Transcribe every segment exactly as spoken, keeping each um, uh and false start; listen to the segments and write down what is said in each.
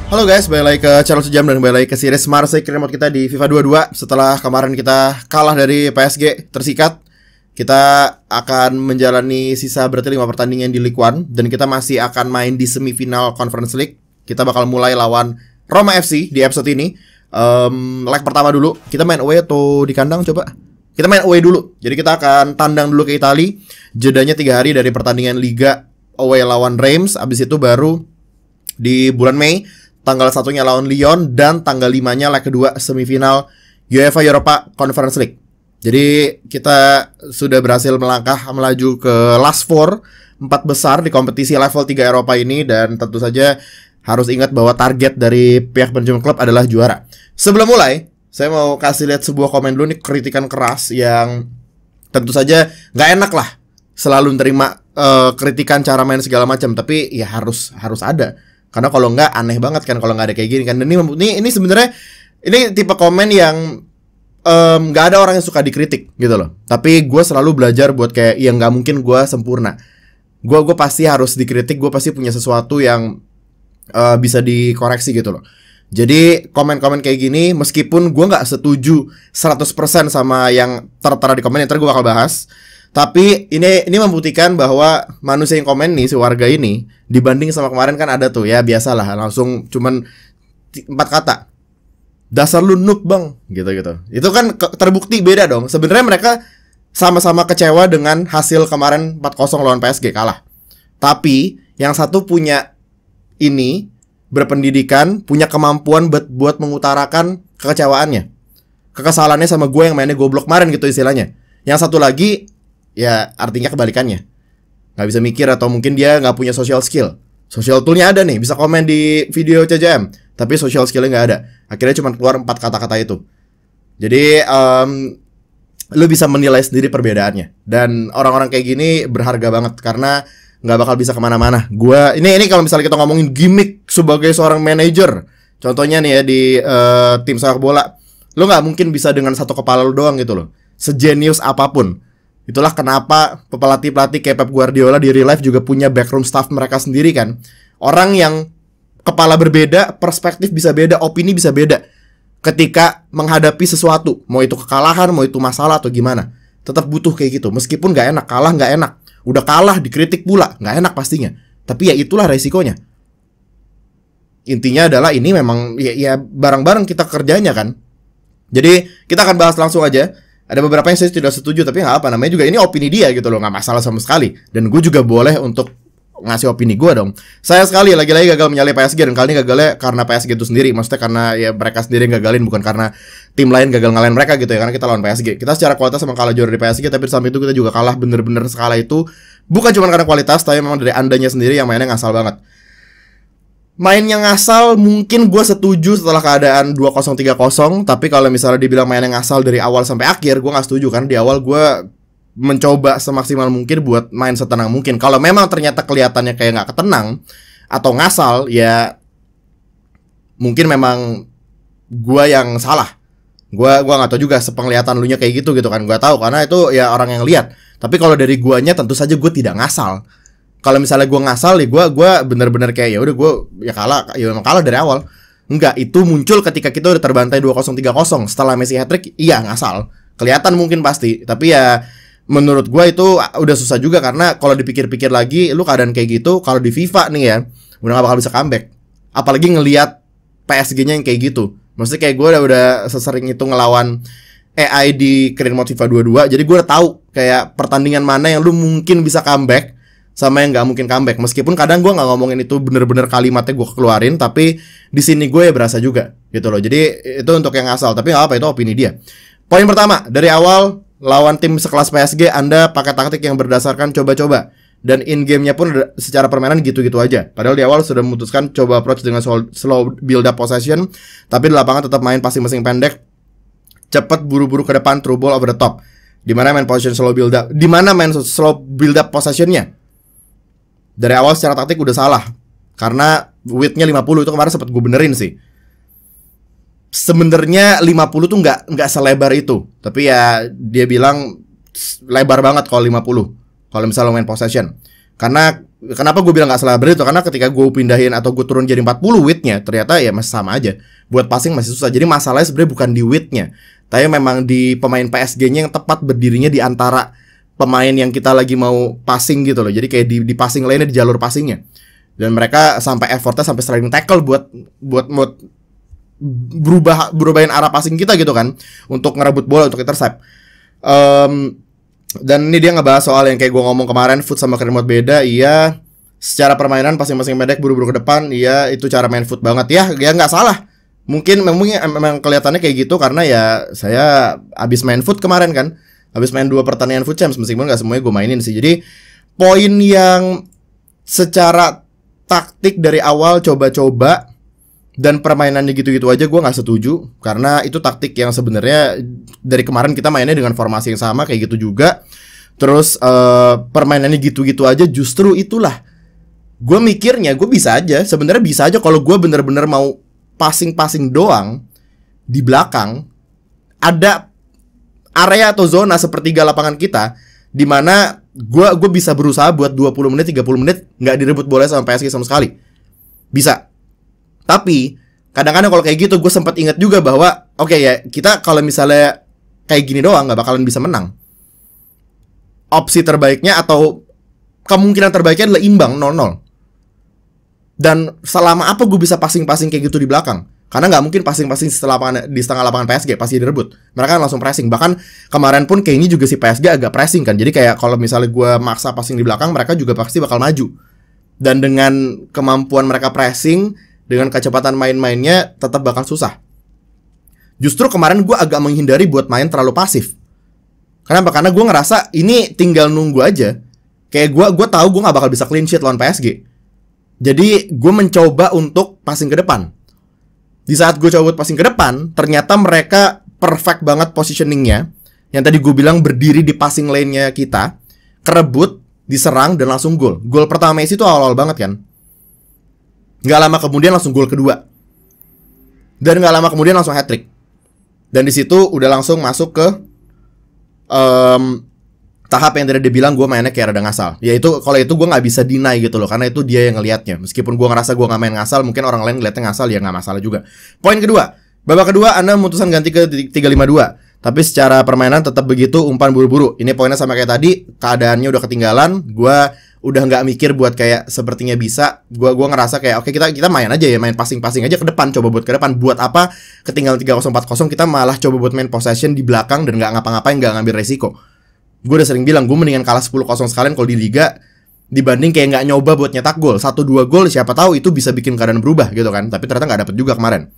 Halo guys, balik lagi ke channel Sejam dan balik lagi ke series Marseille Remote kita di FIFA dua puluh dua. Setelah kemarin kita kalah dari P S G tersikat, kita akan menjalani sisa berarti lima pertandingan di League One. Dan kita masih akan main di semifinal Conference League. Kita bakal mulai lawan Roma F C di episode ini. um, Leg pertama dulu, kita main away atau di kandang coba? Kita main away dulu. Jadi kita akan tandang dulu ke Italia. Jedanya tiga hari dari pertandingan Liga away lawan Reims. Abis itu baru di bulan Mei tanggal satunya lawan Lyon, dan tanggal limanya leg kedua semifinal UEFA Europa Conference League. Jadi kita sudah berhasil melangkah melaju ke last four, empat besar di kompetisi level tiga Eropa ini. Dan tentu saja harus ingat bahwa target dari pihak manajemen klub adalah juara. Sebelum mulai, saya mau kasih lihat sebuah komen dulu nih, kritikan keras yang tentu saja nggak enak lah selalu menerima uh, kritikan cara main segala macam. Tapi ya harus harus ada. Karena kalau nggak aneh banget kan kalau nggak ada kayak gini kan. Dan ini ini, ini sebenarnya ini tipe komen yang nggak um, ada orang yang suka dikritik gitu loh. Tapi gue selalu belajar buat kayak ya nggak mungkin gue sempurna. Gue gue pasti harus dikritik. Gue pasti punya sesuatu yang uh, bisa dikoreksi gitu loh. Jadi komen-komen kayak gini, meskipun gue nggak setuju seratus persen sama yang tertera di komen, ntar gue bakal bahas. Tapi ini ini membuktikan bahwa manusia yang komen nih, si warga ini, dibanding sama kemarin kan ada tuh ya biasalah langsung cuman empat kata. Dasar lu noob bang, gitu-gitu. Itu kan ke- terbukti beda dong. Sebenarnya mereka sama-sama kecewa dengan hasil kemarin empat kosong lawan P S G, kalah. Tapi yang satu punya ini berpendidikan, punya kemampuan buat, buat mengutarakan kekecewaannya, kekesalannya sama gue yang mainnya goblok kemarin gitu istilahnya. Yang satu lagi ya artinya kebalikannya, nggak bisa mikir atau mungkin dia nggak punya social skill. Social toolnya ada nih, bisa komen di video C J M, tapi social skillnya nggak ada. Akhirnya cuma keluar empat kata-kata itu. Jadi um, lu bisa menilai sendiri perbedaannya. Dan orang-orang kayak gini berharga banget karena nggak bakal bisa kemana-mana. Gua ini ini kalau misalnya kita ngomongin gimmick sebagai seorang manajer, contohnya nih ya di uh, tim sepak bola, lu nggak mungkin bisa dengan satu kepala lu doang gitu loh, sejenius apapun. Itulah kenapa pelatih-pelatih kayak Pep Guardiola di real life juga punya backroom staff mereka sendiri kan. Orang yang kepala berbeda, perspektif bisa beda, opini bisa beda ketika menghadapi sesuatu. Mau itu kekalahan, mau itu masalah atau gimana, tetap butuh kayak gitu. Meskipun gak enak, kalah gak enak. Udah kalah dikritik pula, gak enak pastinya. Tapi ya itulah resikonya. Intinya adalah ini memang ya, ya bareng-bareng kita kerjanya kan. Jadi kita akan bahas langsung aja. Ada beberapa yang saya tidak setuju, tapi nggak apa, namanya juga ini opini dia gitu loh, nggak masalah sama sekali. Dan gue juga boleh untuk ngasih opini gue dong. Saya sekali lagi-lagi gagal menyalip P S G, dan kali ini gagalnya karena P S G itu sendiri. Maksudnya karena ya mereka sendiri yang gagalin, bukan karena tim lain gagal ngalahin mereka gitu ya. Karena kita lawan P S G, kita secara kualitas sama kalah juara di P S G, tapi di samping itu kita juga kalah bener-bener skala itu. Bukan cuma karena kualitas, tapi memang dari andanya sendiri yang mainnya ngasal banget. Mainnya ngasal mungkin gue setuju setelah keadaan dua kosong tiga kosong. Tapi kalau misalnya dibilang mainnya ngasal dari awal sampai akhir, gue gak setuju. Karena di awal gue mencoba semaksimal mungkin buat main setenang mungkin. Kalau memang ternyata kelihatannya kayak gak ketenang atau ngasal, ya mungkin memang gue yang salah. Gue gue gak tahu juga sepenglihatan lu nya kayak gitu gitu kan. Gue tahu karena itu ya orang yang lihat. Tapi kalau dari guanya tentu saja gue tidak ngasal. Kalau misalnya gue ngasal ya gue gue bener-bener kayak ya udah gue ya kalah, ya memang kalah dari awal. Enggak, itu muncul ketika kita udah terbantai dua kosong tiga kosong setelah Messi hat-trick. Iya ngasal, kelihatan mungkin pasti. Tapi ya menurut gue itu udah susah juga, karena kalau dipikir-pikir lagi, lu keadaan kayak gitu kalau di FIFA nih ya udah gak bakal bisa comeback. Apalagi ngelihat P S G-nya yang kayak gitu. Maksudnya kayak gue udah udah sesering itu ngelawan A I di Career Mode FIFA dua puluh dua. Jadi gue udah tahu kayak pertandingan mana yang lu mungkin bisa comeback sama yang nggak mungkin comeback. Meskipun kadang gue nggak ngomongin itu bener-bener kalimatnya gue keluarin, tapi di sini gue ya berasa juga gitu loh. Jadi itu untuk yang asal, tapi nggak apa, itu opini dia. Poin pertama, dari awal lawan tim sekelas P S G, Anda pakai taktik yang berdasarkan coba-coba, dan in game-nya pun secara permainan gitu-gitu aja. Padahal di awal sudah memutuskan coba approach dengan slow build up possession, tapi di lapangan tetap main passing-passing pendek, cepat buru-buru ke depan, through ball over the top. Dimana main possession slow build up, dimana main slow build up possessionnya dari awal secara taktik udah salah. Karena width-nya lima puluh, itu kemarin sempat gue benerin sih. Sebenarnya lima puluh tuh nggak nggak selebar itu, tapi ya dia bilang lebar banget kalau lima puluh kalau misalnya main possession. Karena kenapa gue bilang gak selebriti itu, karena ketika gue pindahin atau gue turun jadi empat puluh widthnya, ternyata ya masih sama aja. Buat passing masih susah. Jadi masalahnya sebenarnya bukan di widthnya, tapi memang di pemain P S G-nya yang tepat berdirinya di antara pemain yang kita lagi mau passing gitu loh. Jadi kayak di, di passing lane-nya, di jalur passingnya. Dan mereka sampai effortnya sampai sliding tackle buat buat buat berubah berubahin arah passing kita gitu kan, untuk ngerebut bola, untuk intercept. Um, Dan ini dia ngebahas soal yang kayak gue ngomong kemarin, foot sama career mode beda. Iya, secara permainan masing-masing pendek buru-buru ke depan. Iya, itu cara main foot banget. Ya, ya nggak salah. Mungkin memang, memang kelihatannya kayak gitu karena ya saya abis main foot kemarin kan, abis main dua pertandingan foot champs, meskipun nggak semuanya gue mainin sih. Jadi poin yang secara taktik dari awal coba-coba dan permainannya gitu-gitu aja gue nggak setuju, karena itu taktik yang sebenarnya dari kemarin kita mainnya dengan formasi yang sama kayak gitu juga. Terus uh, permainannya gitu-gitu aja, justru itulah gue mikirnya gue bisa aja, sebenarnya bisa aja kalau gue bener-bener mau passing-passing doang di belakang, ada area atau zona sepertiga lapangan kita di mana gue gue bisa berusaha buat dua puluh menit, tiga puluh menit nggak direbut bola sama P S G sama sekali. Bisa. Tapi kadang-kadang kalau kayak gitu gue sempat ingat juga bahwa oke okay ya, kita kalau misalnya kayak gini doang nggak bakalan bisa menang. Opsi terbaiknya atau kemungkinan terbaiknya adalah imbang nol nol. Dan selama apa gue bisa passing-passing kayak gitu di belakang? Karena nggak mungkin passing-passing setelah lapangan, di setengah lapangan P S G pasti direbut. Mereka kan langsung pressing. Bahkan kemarin pun kayaknya juga si P S G agak pressing kan. Jadi kayak kalau misalnya gue maksa passing di belakang, mereka juga pasti bakal maju. Dan dengan kemampuan mereka pressing, dengan kecepatan main-mainnya, tetap bakal susah. Justru kemarin gue agak menghindari buat main terlalu pasif. Kenapa? Karena gue ngerasa ini tinggal nunggu aja. Kayak gue gue tahu gue nggak bakal bisa clean sheet lawan P S G. Jadi gue mencoba untuk passing ke depan. Di saat gue coba buat passing ke depan, ternyata mereka perfect banget positioningnya. Yang tadi gue bilang berdiri di passing lane-nya kita, kerebut, diserang, dan langsung gol. Gol pertama Messi itu awal-awal banget kan. Gak lama kemudian langsung gol kedua. Dan gak lama kemudian langsung hat-trick. Dan di situ udah langsung masuk ke um, tahap yang tadi dia bilang gue mainnya kayak rada ngasal. Ya itu, kalau itu gue gak bisa deny gitu loh, karena itu dia yang ngelihatnya. Meskipun gue ngerasa gue gak main ngasal, mungkin orang lain ngeliatnya ngasal, ya gak masalah juga. Poin kedua, babak kedua Anda memutuskan ganti ke tiga lima dua. Tapi secara permainan tetap begitu, umpan buru-buru. Ini poinnya sama kayak tadi, keadaannya udah ketinggalan. Gue udah nggak mikir buat kayak sepertinya bisa. Gue gua ngerasa kayak oke okay, kita kita main aja ya, main passing-passing aja ke depan, coba buat ke depan. Buat apa ketinggalan tiga nol empat nol kita malah coba buat main possession di belakang dan nggak ngapa-ngapain, nggak ngambil resiko. Gue udah sering bilang gue mendingan kalah sepuluh nol sekalian kalau di liga dibanding kayak nggak nyoba buat nyetak gol. Satu dua gol siapa tahu itu bisa bikin keadaan berubah gitu kan. Tapi ternyata nggak dapet juga kemarin.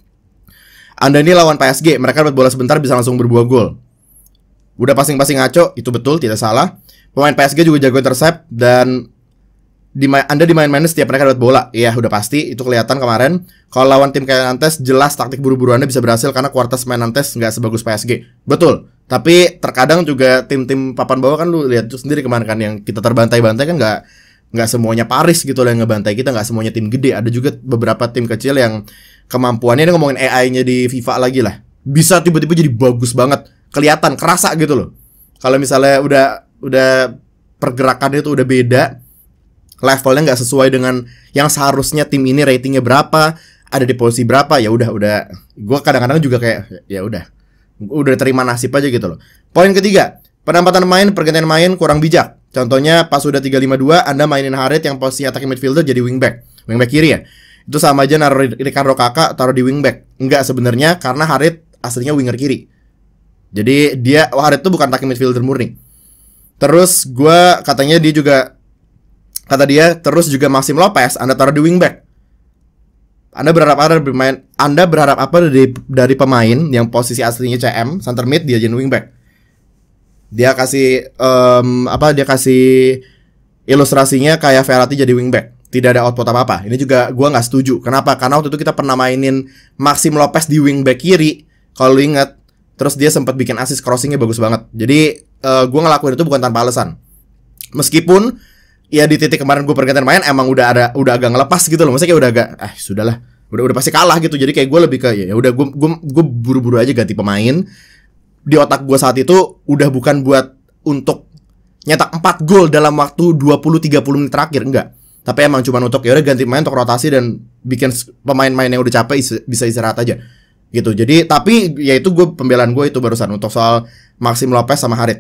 Anda ini lawan P S G, mereka dapat bola sebentar bisa langsung berbuah gol. Udah passing-passing ngaco, itu betul, tidak salah. Pemain P S G juga jago intercept. Dan di Anda dimain-mainin setiap mereka dapat bola. Iya, udah pasti, itu kelihatan kemarin. Kalau lawan tim kayak Nantes, jelas taktik buru-buru Anda bisa berhasil karena kuartas main Nantes nggak sebagus P S G. Betul. Tapi terkadang juga tim-tim papan bawah kan lu lihat tuh sendiri kemarin kan, yang kita terbantai-bantai kan nggak nggak semuanya Paris gitu loh yang ngebantai kita, nggak semuanya tim gede. Ada juga beberapa tim kecil yang kemampuannya, ini ngomongin A I-nya di FIFA lagi lah, bisa tiba-tiba jadi bagus banget, kelihatan, kerasa gitu loh. Kalau misalnya udah udah pergerakannya itu udah beda, levelnya nggak sesuai dengan yang seharusnya tim ini ratingnya berapa, ada di posisi berapa, ya udah udah. Gue kadang-kadang juga kayak ya udah, udah terima nasib aja gitu loh. Poin ketiga, penempatan main, pergantian main kurang bijak. Contohnya pas udah tiga lima dua, Anda mainin Harit yang posisi attacking midfielder jadi wingback, wingback kiri ya. Itu sama aja naruh Ricardo Kakak taruh di wingback. Enggak sebenarnya, karena Harit aslinya winger kiri. Jadi dia, oh Harit tuh bukan attacking midfielder murni. Terus gue katanya dia juga, kata dia, terus juga Maxim Lopez Anda taruh di wingback. Anda berharap apa dari pemain? Anda berharap apa dari, dari pemain yang posisi aslinya C M, center mid, dia jadi wingback? Dia kasih um, apa? Dia kasih ilustrasinya kayak Verratti jadi wingback. Tidak ada output apa-apa. Ini juga gue gak setuju. Kenapa? Karena waktu itu kita pernah mainin Maxim Lopez di wingback kiri, kalau lu ingat. Terus dia sempat bikin assist crossingnya bagus banget. Jadi uh, gue ngelakuin itu bukan tanpa alasan. Meskipun ya di titik kemarin gue pergantian main emang udah ada udah agak ngelepas gitu loh. Maksudnya kayak udah agak eh sudahlah, udah udah pasti kalah gitu. Jadi kayak gue lebih ke ya udah gue gue gue buru-buru aja ganti pemain. Di otak gue saat itu udah bukan buat untuk nyetak empat gol dalam waktu dua puluh tiga puluh menit terakhir, enggak. Tapi emang cuma untuk ya udah ganti main untuk rotasi dan bikin pemain-pemain yang udah capek is- bisa istirahat aja. Gitu. Jadi tapi ya itu gue pembelaan gue itu barusan untuk soal Maxim Lopez sama Harit.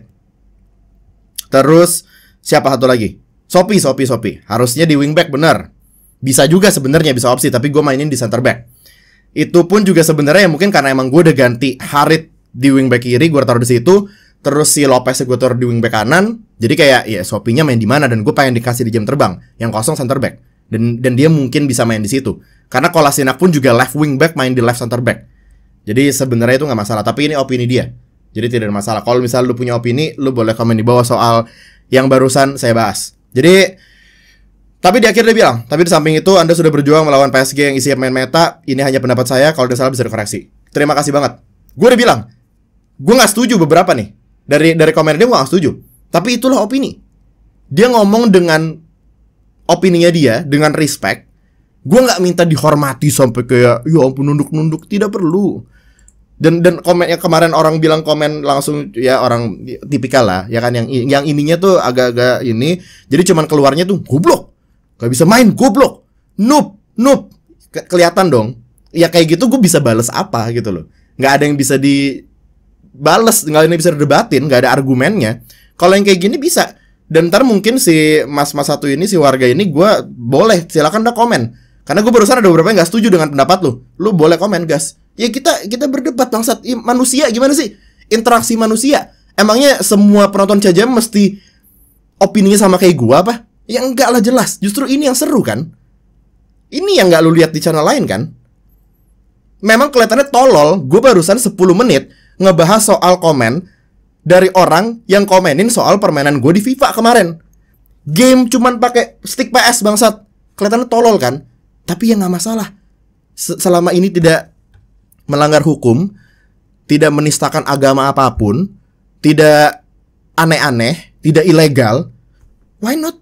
Terus siapa satu lagi? Sopi, Sopi, Sopi. Harusnya di wingback bener. Bisa juga sebenarnya bisa opsi, tapi gue mainin di center back. Itu pun juga sebenarnya mungkin karena emang gue udah ganti Harit di wingback kiri, gue taruh di situ. Terus si Lopez gue taruh di wingback kanan. Jadi kayak ya Sopinya main di mana dan gue pengen dikasih di jam terbang yang kosong center back. Dan dan dia mungkin bisa main di situ. Karena Kolasinac pun juga left wingback main di left center back. Jadi sebenarnya itu nggak masalah. Tapi ini opini dia. Jadi tidak ada masalah. Kalau misalnya lu punya opini, lu boleh komen di bawah soal yang barusan saya bahas. Jadi tapi di akhir dia bilang, tapi di samping itu Anda sudah berjuang melawan P S G yang isi main meta. Ini hanya pendapat saya, kalau ada salah bisa dikoreksi. Terima kasih banget. Gue udah bilang, gue gak setuju beberapa nih. Dari dari komen dia gue gak setuju. Tapi itulah opini. Dia ngomong dengan opininya dia, dengan respect. Gue gak minta dihormati sampai kayak ya ampun nunduk-nunduk, tidak perlu. Dan dan komen yang kemarin orang bilang komen langsung ya orang tipikal lah, ya kan, yang yang ininya tuh agak-agak ini. Jadi cuman keluarnya tuh goblok. Gak bisa main, goblok, noob, noob. Ke- kelihatan dong. Ya kayak gitu gue bisa bales apa gitu loh. Gak ada yang bisa dibales, gak ada yang bisa didebatin, gak ada argumennya. Kalau yang kayak gini bisa. Dan ntar mungkin si mas-mas satu ini, si warga ini, gue boleh, silakan udah komen. Karena gue barusan ada beberapa yang gak setuju dengan pendapat lu. Lu boleh komen, gas. Ya kita kita berdebat bangsat. Ya, manusia gimana sih? Interaksi manusia. Emangnya semua penonton C J M mesti opininya sama kayak gue apa? Ya enggak lah, jelas. Justru ini yang seru kan. Ini yang gak lu lihat di channel lain kan. Memang kelihatannya tolol. Gue barusan sepuluh menit ngebahas soal komen dari orang yang komenin soal permainan gue di FIFA kemarin. Game cuman pakai stick P S bangsat. Kelihatannya tolol kan. Tapi ya gak masalah. Selama ini tidak melanggar hukum, tidak menistakan agama apapun, tidak aneh-aneh, tidak ilegal, why not?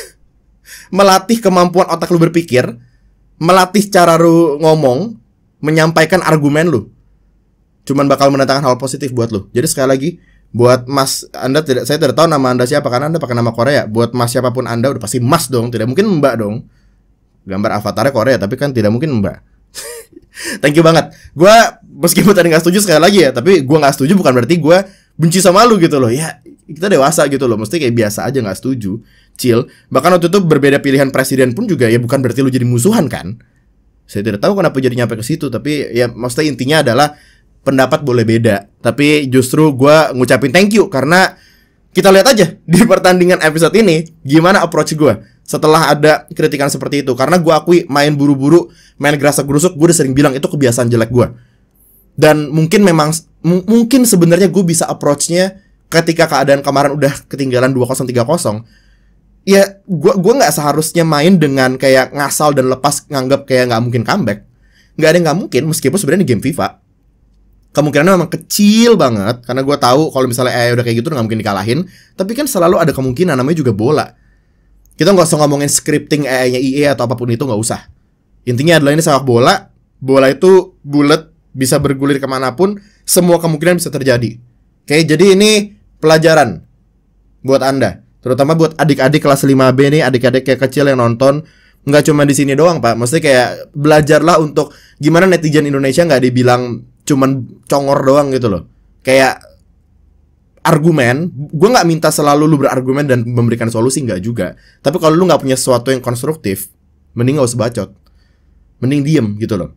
Melatih kemampuan otak lu berpikir, melatih cara lu ngomong, menyampaikan argumen lu, cuman bakal mendatangkan hal positif buat lu. Jadi sekali lagi, buat Mas, Anda tidak, saya tidak tahu nama Anda siapa karena Anda pakai nama Korea. Buat Mas siapapun Anda udah pasti Mas dong, tidak mungkin Mbak dong. Gambar avatarnya Korea tapi kan tidak mungkin Mbak. Thank you banget. Gue meskipun tadi gak setuju sekali lagi ya, tapi gue gak setuju bukan berarti gue benci sama lu gitu loh. Ya kita dewasa gitu loh, mesti kayak biasa aja gak setuju, chill. Bahkan waktu itu berbeda pilihan presiden pun juga ya bukan berarti lu jadi musuhan kan. Saya tidak tahu kenapa jadi nyampe ke situ, tapi ya maksudnya intinya adalah pendapat boleh beda. Tapi justru gue ngucapin thank you karena kita lihat aja di pertandingan episode ini gimana approach gue setelah ada kritikan seperti itu. Karena gue akui main buru-buru, main gerasak-gerusuk, gue udah sering bilang itu kebiasaan jelek gue. Dan mungkin memang m- mungkin sebenarnya gue bisa approach-nya ketika keadaan kemarin udah ketinggalan dua nol tiga nol. Ya gue gue nggak seharusnya main dengan kayak ngasal dan lepas nganggap kayak nggak mungkin comeback. Nggak ada yang nggak mungkin meskipun sebenarnya di game FIFA kemungkinannya memang kecil banget. Karena gue tahu kalau misalnya eh udah kayak gitu nggak mungkin dikalahin. Tapi kan selalu ada kemungkinan, namanya juga bola. Kita nggak usah ngomongin scripting A I-nya E A atau apapun itu, nggak usah. Intinya adalah ini sepak bola. Bola itu bulat, bisa bergulir kemanapun. Semua kemungkinan bisa terjadi. Oke, jadi ini pelajaran buat Anda, terutama buat adik-adik kelas lima B nih, adik-adik kayak kecil yang nonton. Nggak cuma di sini doang pak, maksudnya kayak belajarlah untuk gimana netizen Indonesia nggak dibilang cuman congor doang gitu loh. Kayak argumen, gue nggak minta selalu lu berargumen dan memberikan solusi, nggak juga. Tapi kalau lu nggak punya sesuatu yang konstruktif, mending nggak usah bacot, mending diem gitu loh.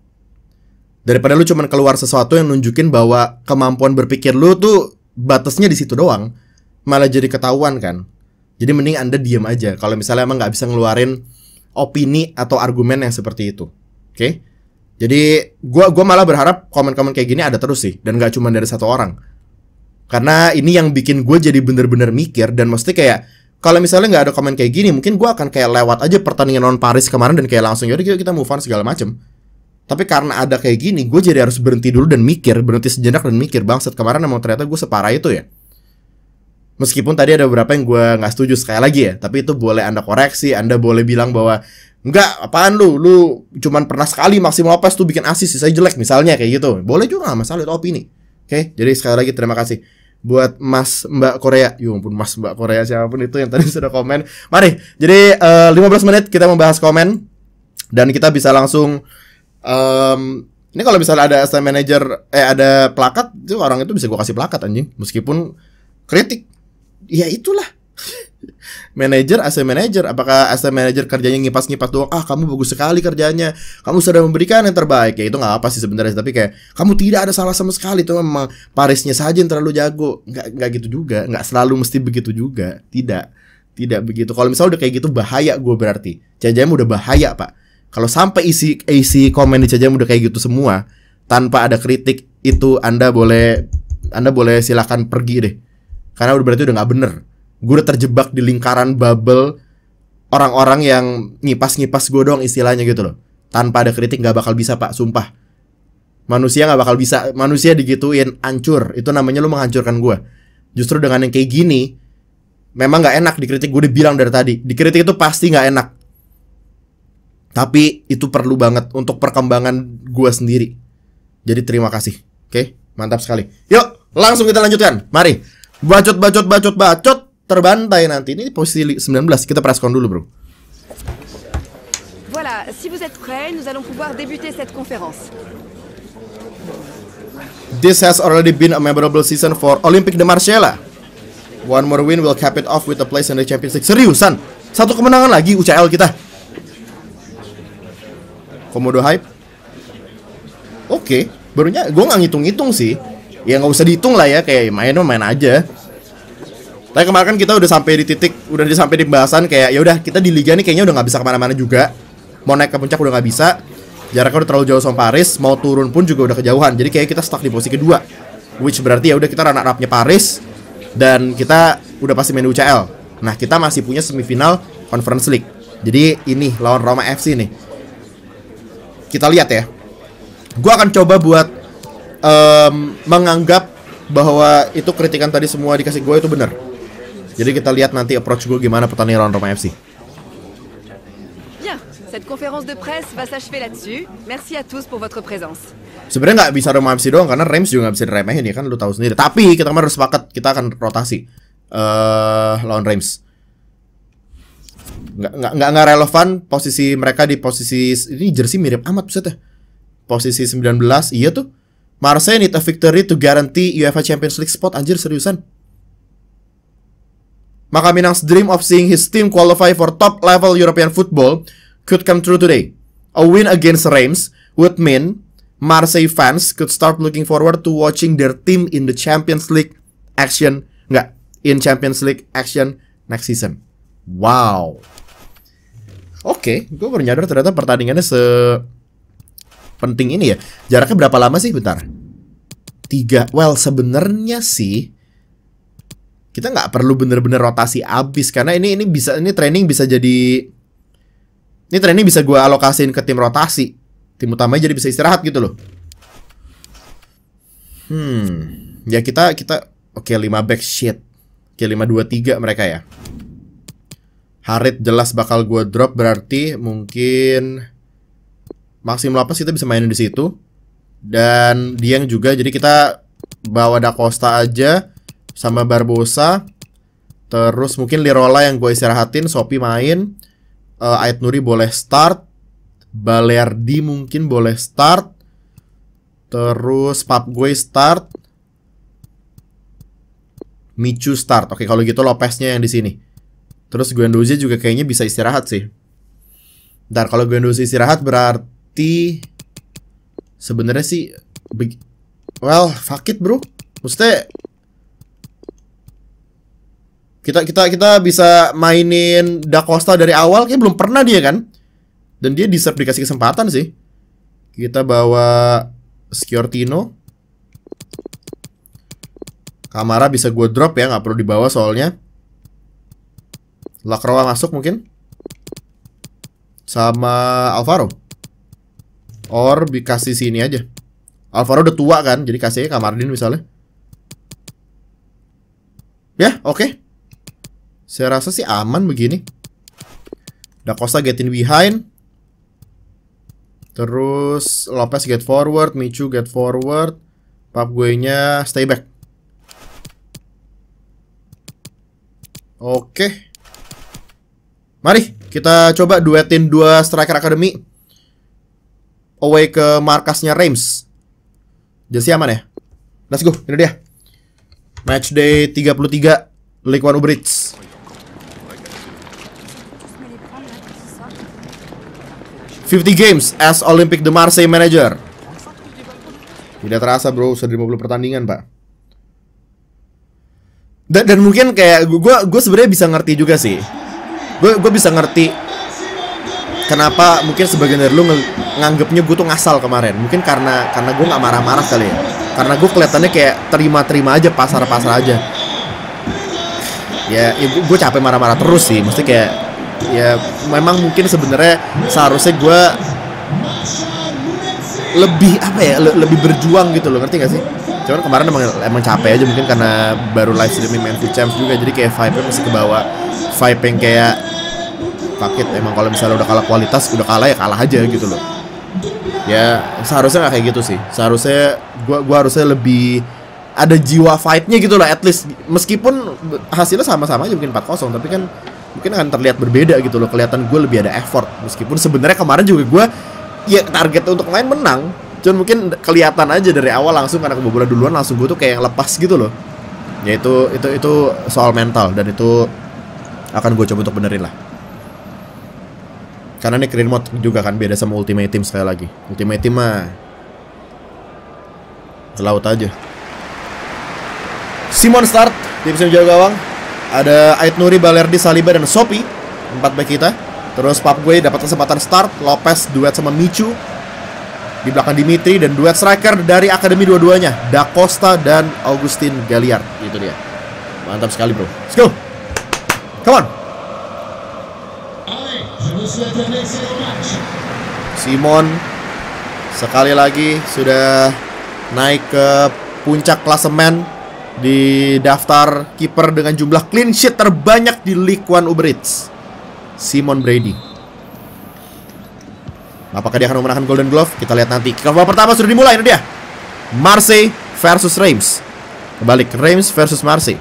Daripada lu cuman keluar sesuatu yang nunjukin bahwa kemampuan berpikir lu tuh batasnya di situ doang, malah jadi ketahuan kan. Jadi mending Anda diem aja kalau misalnya emang nggak bisa ngeluarin opini atau argumen yang seperti itu. Oke? Okay? Jadi gue gua malah berharap komen-komen kayak gini ada terus sih, dan nggak cuma dari satu orang. Karena ini yang bikin gue jadi bener-bener mikir. Dan mesti kayak kalau misalnya nggak ada komen kayak gini, mungkin gue akan kayak lewat aja pertandingan lawan Paris kemarin dan kayak langsung yaudah kita move on segala macem. Tapi karena ada kayak gini, gue jadi harus berhenti dulu dan mikir, berhenti sejenak dan mikir, bangsat kemarin emang ternyata gue separah itu ya. Meskipun tadi ada beberapa yang gue nggak setuju sekali lagi ya, tapi itu boleh Anda koreksi, Anda boleh bilang bahwa enggak, apaan lu, lu cuman pernah sekali Maxim Lopez tuh bikin assist, saya jelek misalnya kayak gitu. Boleh juga, nggak masalah, itu opini. Oke, jadi sekali lagi terima kasih. buat Mas Mbak Korea. Ya ampun, Mas Mbak Korea siapapun itu yang tadi sudah komen. Mari. Jadi uh, lima belas menit kita membahas komen dan kita bisa langsung um, ini kalau misalnya ada assistant manager eh ada plakat, itu orang itu bisa gua kasih plakat anjing, meskipun kritik. Ya itulah. Manager, asisten manager, apakah asisten manager kerjanya ngipas-ngipas doang? Ah, kamu bagus sekali kerjanya, kamu sudah memberikan yang terbaik. Ya itu nggak apa sih sebenarnya, tapi kayak kamu tidak ada salah sama sekali. Itu memang Parisnya saja yang terlalu jago. Nggak nggak gitu juga, nggak selalu mesti begitu juga. Tidak, tidak begitu. Kalau misalnya udah kayak gitu bahaya gue berarti. C J M udah bahaya pak. Kalau sampai isi isi komen di C J M udah kayak gitu semua tanpa ada kritik, itu anda boleh anda boleh silakan pergi deh. Karena udah berarti udah nggak bener. Gue udah terjebak di lingkaran bubble orang-orang yang ngipas-ngipas gue doang istilahnya gitu loh. Tanpa ada kritik gak bakal bisa pak, sumpah. Manusia gak bakal bisa, manusia digituin hancur. Itu namanya lu menghancurkan gue. Justru dengan yang kayak gini, memang gak enak dikritik. Gue udah bilang dari tadi, dikritik itu pasti gak enak. Tapi itu perlu banget untuk perkembangan gue sendiri. Jadi terima kasih. Oke, mantap sekali. Yuk, langsung kita lanjutkan. Mari. Bacot, bacot, bacot, bacot. Terbantai nanti. Ini posisi sembilan belas. Kita preskon dulu, bro. Voilà, si vous êtes prêts, nous allons pouvoir débuter cette conférence. This has already been a memorable season for Olympique de Marseille. One more win will cap it off with a place in the Champions League. Seriusan? Satu kemenangan lagi U C L kita. Komodo hype. Oke, okay. Barunya gue nggak ngitung-ngitung sih. Ya nggak usah dihitung lah ya, kayak main main aja. Tapi kemarin kan kita udah sampai di titik, udah sampai di pembahasan kayak ya udah kita di liga nih kayaknya udah nggak bisa kemana-mana juga. Mau naik ke puncak udah nggak bisa. Jaraknya udah terlalu jauh sama Paris. Mau turun pun juga udah kejauhan. Jadi kayak kita stuck di posisi kedua. Which berarti ya udah kita runner up-nya Paris dan kita udah pasti main U C L. Nah kita masih punya semifinal Conference League. Jadi ini lawan Roma F C nih. Kita lihat ya. Gua akan coba buat um, menganggap bahwa itu kritikan tadi semua dikasih gue itu benar. Jadi kita lihat nanti approach gue gimana pertandingan lawan Roma F C. Bien, cette conférence de presse va s'achever là-dessus. Merci à tous pour votre présence. Sebenarnya nggak bisa Roma F C doang karena Reims juga nggak bisa diremehin ya kan, lu tahu sendiri. Tapi kita kemarin harus sepakat kita akan rotasi uh, lawan Reims. Nggak nggak nggak relevan posisi mereka di posisi ini jersey mirip amat buset ya. Posisi sembilan belas, iya tuh. Marseille need a victory to guarantee UEFA Champions League spot. Anjir seriusan. Maka Minang's dream of seeing his team qualify for top level European football could come true today. A win against Reims would mean Marseille fans could start looking forward to watching their team in the Champions League action, enggak, in Champions League action next season. Wow. Oke, okay, gue baru nyadar ternyata pertandingannya se penting ini ya. Jaraknya berapa lama sih? Bentar. Tiga. Well, sebenarnya sih kita nggak perlu bener-bener rotasi abis karena ini ini bisa ini training bisa jadi ini training bisa gue alokasin ke tim rotasi, tim utamanya jadi bisa istirahat gitu loh. Hmm, ya kita kita oke okay, lima back shit, oke okay, lima dua tiga mereka ya. Harit jelas bakal gue drop berarti mungkin Maxim Lopez kita bisa mainin di situ dan Dieng juga, jadi kita bawa Da Costa aja sama Barbosa. Terus mungkin Lirola yang gue istirahatin, Sopi main, uh, Ait Nuri boleh start, Balerdi mungkin boleh start, terus Pap gue start, Michu start. Oke kalau gitu Lopeznya yang di sini. Terus Guendouzi juga kayaknya bisa istirahat sih. Ntar kalau Guendouzi istirahat berarti sebenarnya sih, well fuck it bro. Maksudnya Kita kita kita bisa mainin Da Costa dari awal, kayak belum pernah dia kan. Dan dia deserve dikasih kesempatan sih. Kita bawa Sciortino. Kamara bisa gue drop ya, nggak perlu dibawa soalnya. Lacroix masuk mungkin. Sama Alvaro. Or dikasih sini aja. Alvaro udah tua kan, jadi kasihnya Kamardin misalnya. Ya, oke. Okay. Saya rasa sih aman begini. Da Costa get in behind. Terus Lopez get forward, Michu get forward. Pap gue nya stay back. Oke. Mari kita coba duetin dua striker academy. Away ke markasnya Reims. Jersey aman ya? Let's go, ini dia. Match day tiga puluh tiga Ligue one Uber Eats. fifty games as Olympique de Marseille manager. Tidak terasa bro, sudah lima puluh pertandingan pak. Dan, dan mungkin kayak gue gue sebenarnya bisa ngerti juga sih. Gue gue bisa ngerti kenapa mungkin sebagian dari lu ng nganggepnya gue tuh ngasal kemarin. Mungkin karena karena gue nggak marah-marah kali ya. Karena gue kelihatannya kayak terima-terima aja, pasar-pasar aja. Ya, ya gue capek marah-marah terus sih. Mesti kayak ya memang mungkin sebenarnya seharusnya gue lebih apa ya le lebih berjuang gitu loh, ngerti gak sih? Cuman kemarin emang emang capek aja mungkin karena baru live streaming main food champs juga, jadi kayak vibe-nya masih kebawa vibe yang kayak paket emang kalau misalnya udah kalah kualitas udah kalah ya kalah aja gitu loh. Ya seharusnya nggak kayak gitu sih. Seharusnya gue gue harusnya lebih ada jiwa fight-nya gitu loh, at least meskipun hasilnya sama-sama aja mungkin empat kosong, tapi kan mungkin akan terlihat berbeda gitu loh. Kelihatan gue lebih ada effort. Meskipun sebenarnya kemarin juga gue ya target untuk main menang, cuman mungkin kelihatan aja dari awal langsung karena kebobolan duluan langsung gue tuh kayak yang lepas gitu loh. Ya itu itu itu soal mental dan itu akan gue coba untuk benerin lah. Karena ini career mode juga kan beda sama Ultimate Team sekali lagi. Ultimate Team mah ke laut aja. Simon start di posisi jaga gawang. Ada Ait Nouri, Balerdi, Saliba, dan Sopi. Empat back kita. Terus Papgue dapat kesempatan start. Lopez duet sama Michu. Di belakang Dimitri. Dan duet striker dari akademi dua-duanya, Da Costa dan Augustin Galliard. Itu dia. Mantap sekali bro. Let's go. Come on. Simon sekali lagi sudah naik ke puncak klasemen di daftar kiper dengan jumlah clean sheet terbanyak di Ligue one Uber Eats. Simon Brady. Apakah dia akan memenangkan Golden Glove? Kita lihat nanti. Kick off pertama sudah dimulai, ini dia. Marseille versus Reims. Kebalik, Reims versus Marseille.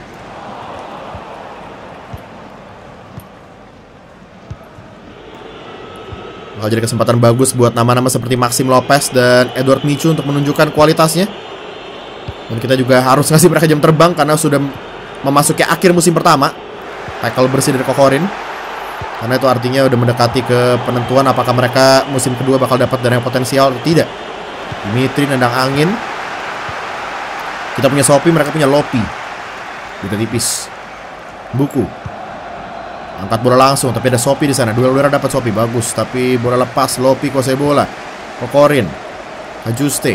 Bakal jadi kesempatan bagus buat nama-nama seperti Maxime Lopez dan Edouard Michu untuk menunjukkan kualitasnya. Dan kita juga harus ngasih mereka jam terbang karena sudah memasuki akhir musim pertama. Tackle bersih dari Kokorin. Karena itu artinya udah mendekati ke penentuan apakah mereka musim kedua bakal dapat dana yang potensial atau tidak. Dimitri nendang angin. Kita punya Sopi, mereka punya Lopi. Beda tipis. Buku. Angkat bola langsung, tapi ada Sopi di sana. Dua udara dapat Sopi, bagus. Tapi bola lepas, Lopi kuasai bola. Kokorin. Ajuste.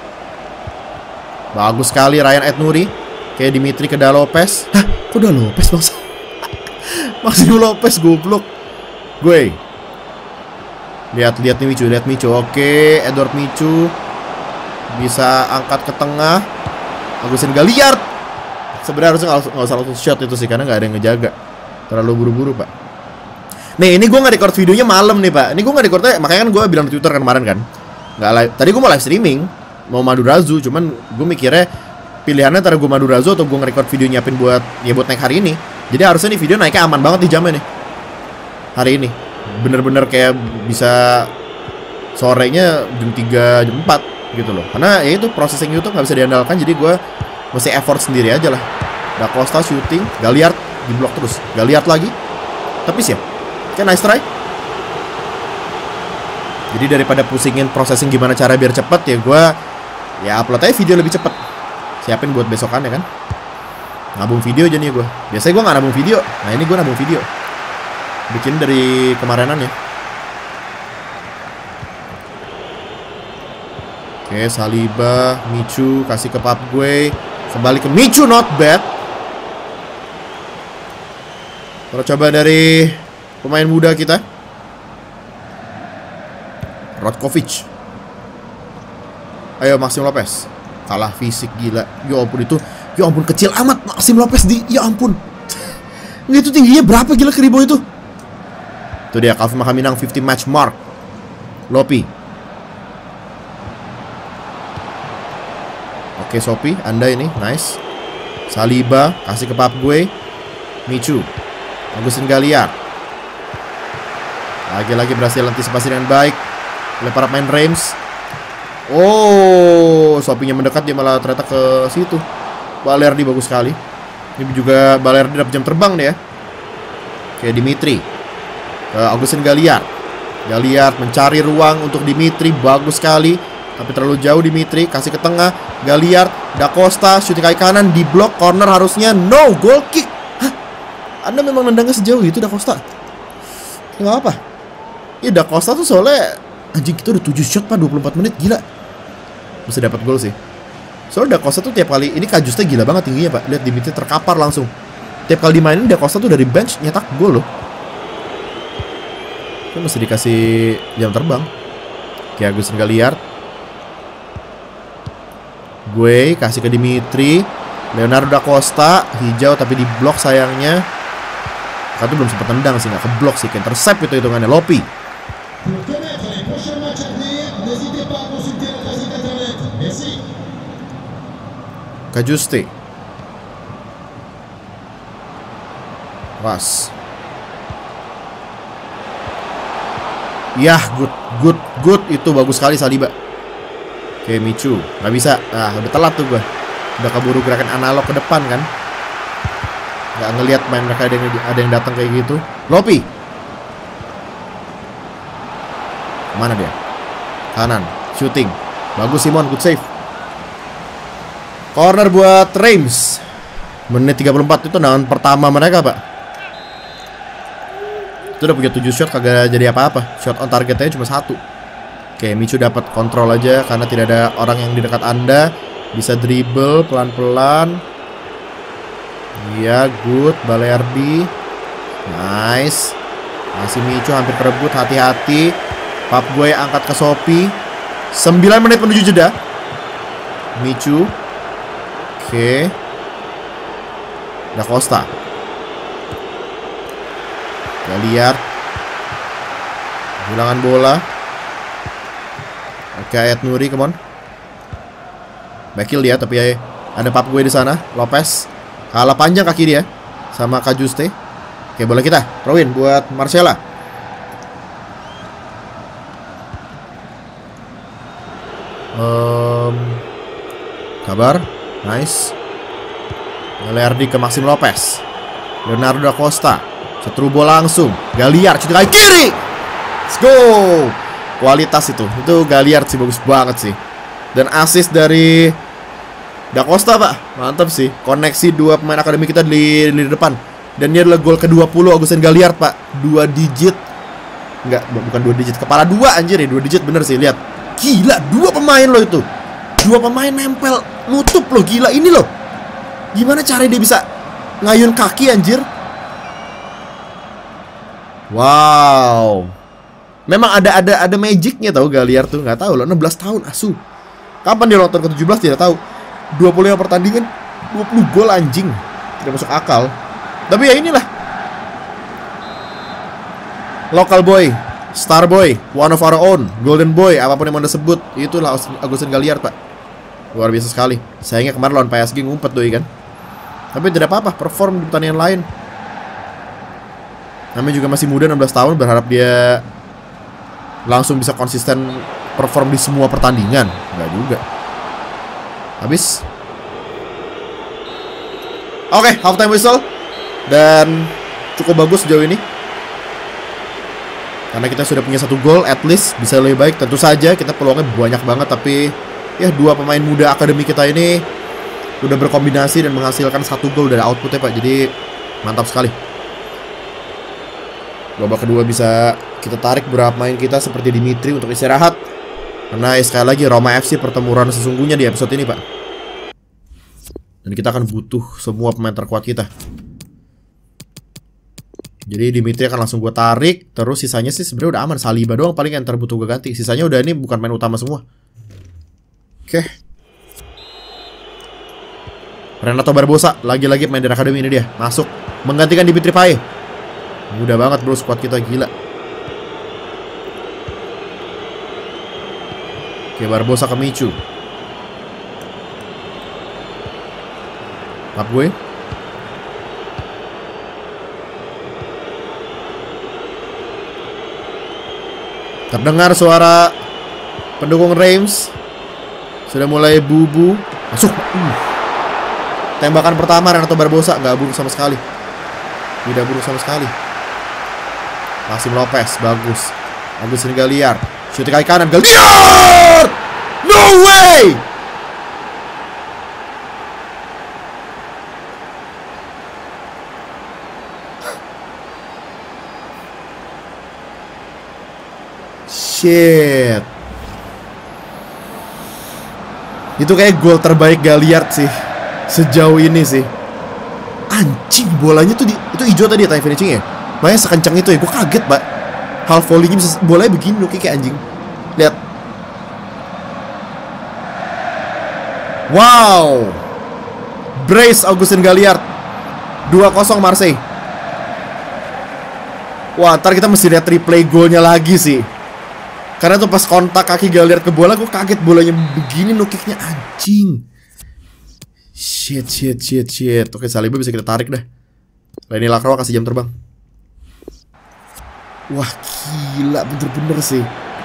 Bagus sekali Ryan Ait Nouri. Kayak Dimitri ke Da Lopez. Hah? Kok Da Lopez bangsa? Maxime Lopez goblok. Gue. Lihat-lihat nih Michu, lihat Michu. Oke, Edouard Michu bisa angkat ke tengah. Augustin Galliard. Sebenarnya harusnya nggak usah langsung shot itu sih karena nggak ada yang ngejaga. Terlalu buru-buru pak. Nih ini gue nggak record videonya malam nih pak. Ini gue nggak recordnya, makanya kan gue bilang di Twitter kan kemarin kan. Nggak live. Tadi gue mau live streaming, mau Madurazu, cuman gue mikirnya pilihannya antara gue Madurazu atau gue nge-record video nyiapin buat ya buat naik hari ini. Jadi harusnya nih video naiknya aman banget di jamnya nih. Hari ini bener-bener kayak bisa sorenya jam tiga, jam empat gitu loh. Karena ya itu processing YouTube nggak bisa diandalkan, jadi gue mesti effort sendiri aja lah. Da Costa shooting, Galliard di blok terus, Galliard lagi. Tapi sih ya, oke nice try. Jadi daripada pusingin processing gimana cara biar cepet, ya gue ya upload aja video lebih cepet. Siapin buat besokan ya kan. Nabung video aja nih gue. Biasanya gue gak nabung video. Nah ini gue nabung video. Bikin dari kemarinan ya. Oke, Saliba, Michu kasih ke Papgue. Kembali ke Michu, not bad. Kita coba dari pemain muda kita, Rotkovic. Ayo Maxime Lopez. Kalah fisik gila. Ya ampun itu. Ya ampun kecil amat Maxime Lopez di. Ya ampun. Itu tingginya berapa gila Keribo itu. Itu dia Calvin Mahaminang lima puluh match mark. Lopi. Oke Sopi, Anda ini nice. Saliba kasih ke Papgue. Michu. Augustin Galliard. Lagi-lagi berhasil antisipasi dengan baik oleh para pemain Reims. Oh, Sopinya mendekat, dia malah ternyata ke situ. Balerdi bagus sekali. Ini juga Balerdi dapat jam terbang deh ya. Oke, Dimitri ke Augustin Galliard. Galliard mencari ruang untuk Dimitri, bagus sekali. Tapi terlalu jauh Dimitri, kasih ke tengah. Galliard, Da Costa, shooting kaki kanan, di blok corner harusnya. No, goal kick. Hah? Anda memang nendangnya sejauh itu Da Costa? Nggak apa. Ya Da Costa tuh soalnya anjing, kita udah tujuh shot pak, dua puluh empat menit, gila. Bisa dapat gol sih. Soalnya Da Costa tuh tiap kali, ini Kajusnya gila banget tingginya pak. Lihat Dimitri terkapar langsung. Tiap kali dimainin Da Costa tuh dari bench nyetak gol loh. Itu mesti dikasih jam terbang. Oke, Augustin Galliard. Gue kasih ke Dimitri. Leonardo Da Costa, hijau tapi di blok sayangnya. Kan tuh belum sempat tendang sih, nggak ke blok sih, ke intercept itu hitungannya. Lopi. Kajuste. Was. Yah, good, good, good. Itu bagus sekali Saliba. Oke, Michu. Nggak bisa. Ah, udah telat tuh gue. Udah keburu gerakan analog ke depan kan. Nggak ngelihat main mereka ada yang, ada yang datang kayak gitu. Lopi. Mana dia? Kanan. Shooting. Bagus Simon, good save. Corner buat Reims. Menit tiga puluh empat itu tendangan pertama mereka pak. Itu udah punya tujuh shot, kagak jadi apa-apa. Shot on targetnya cuma satu. Oke, Michu dapat kontrol aja karena tidak ada orang yang di dekat Anda. Bisa dribble pelan-pelan. Iya, good. Balerdi. Nice. Masih Michu hampir kerebut, hati-hati. Pap gue angkat ke Sopi. sembilan menit menuju jeda. Michu. Oke. Da Costa. Galliard. Kehilangan bola. Oke, Ayat Nuri, come on. Bekil dia, tapi ada Pap gue di sana. Lopez. Kalah panjang kaki dia sama Kajuste. Oke, bola kita. Throw-in buat Marcella. Um, kabar. Nice. Gagliardi ke Maxim Lopez. Leonardo Da Costa. Setru bola langsung. Galliard shooting kaki kiri. Let's go. Kualitas itu. Itu Galliard sih, bagus banget sih. Dan assist dari Da Costa pak. Mantap sih. Koneksi dua pemain akademi kita di, di depan. Dan ini adalah gol ke dua puluh Augustin Galliard pak. Dua digit. Enggak, bukan dua digit. Kepala dua anjir ya. Dua digit bener sih, lihat. Gila, dua pemain loh itu. Dua pemain nempel, nutup loh, gila ini loh. Gimana cara dia bisa ngayun kaki anjir? Wow. Memang ada ada ada magicnya tahu Galliard tuh, nggak tahu loh, enam belas tahun asu. Kapan dia nonton ke tujuh belas tidak tahu. dua puluh lima pertandingan, dua puluh gol anjing. Tidak masuk akal. Tapi ya inilah. Local boy, star boy, one of our own, golden boy, apapun yang mau disebut, itulah Augustin Galliard pak. Luar biasa sekali. Sayangnya kemarin lawan P S G ngumpet doi kan. Tapi tidak apa-apa, perform di pertandingan lain. Namanya juga masih muda, enam belas tahun, berharap dia langsung bisa konsisten perform di semua pertandingan. Enggak juga. Habis. Oke, okay, halftime whistle. Dan cukup bagus sejauh ini. Karena kita sudah punya satu gol, at least bisa lebih baik. Tentu saja kita peluangnya banyak banget, tapi ya dua pemain muda akademi kita ini udah berkombinasi dan menghasilkan satu gol dari outputnya pak. Jadi mantap sekali. Babak kedua bisa kita tarik beberapa pemain kita seperti Dimitri untuk istirahat. Karena ya, sekali lagi Roma F C pertempuran sesungguhnya di episode ini pak. Dan kita akan butuh semua pemain terkuat kita. Jadi Dimitri akan langsung gue tarik. Terus sisanya sih sebenarnya udah aman. Saliba doang paling yang terbutuh gue ganti. Sisanya udah ini bukan main utama semua. Oke. Renato Barbosa. Lagi-lagi main dari akademi ini dia. Masuk. Menggantikan Dimitri Payet. Mudah banget bro squad kita, gila. Oke, Barbosa ke Michu. Pap gue. Terdengar suara pendukung Reims. Sudah mulai bubu. Masuk. uh. Tembakan pertama Renato Barbosa nggak buruk sama sekali. Tidak buruk sama sekali. Maxim Lopez, bagus. Agustin Galiar, shooting kaki kanan, Galiar! No way! Shit. Itu kayak gol terbaik Galiard sih sejauh ini sih. Anjing, bolanya tuh di, itu hijau tadi ya time finishing ya. Makanya sekencang itu ya, gue kaget pak. Half volley-nya bisa, bolanya begini loh, kayak anjing. Lihat. Wow. Brace Agustin Galiard. dua kosong Marseille. Wah, ntar kita mesti lihat replay golnya lagi sih. Karena tuh pas kontak kaki Galiard ke bola, gue kaget bolanya begini no kicknya, anjing. Shit, shit, shit, shit. Oke, Saliba bisa kita tarik dah. Lenny Lacroix kasih jam terbang. Wah, gila, bener-bener sih.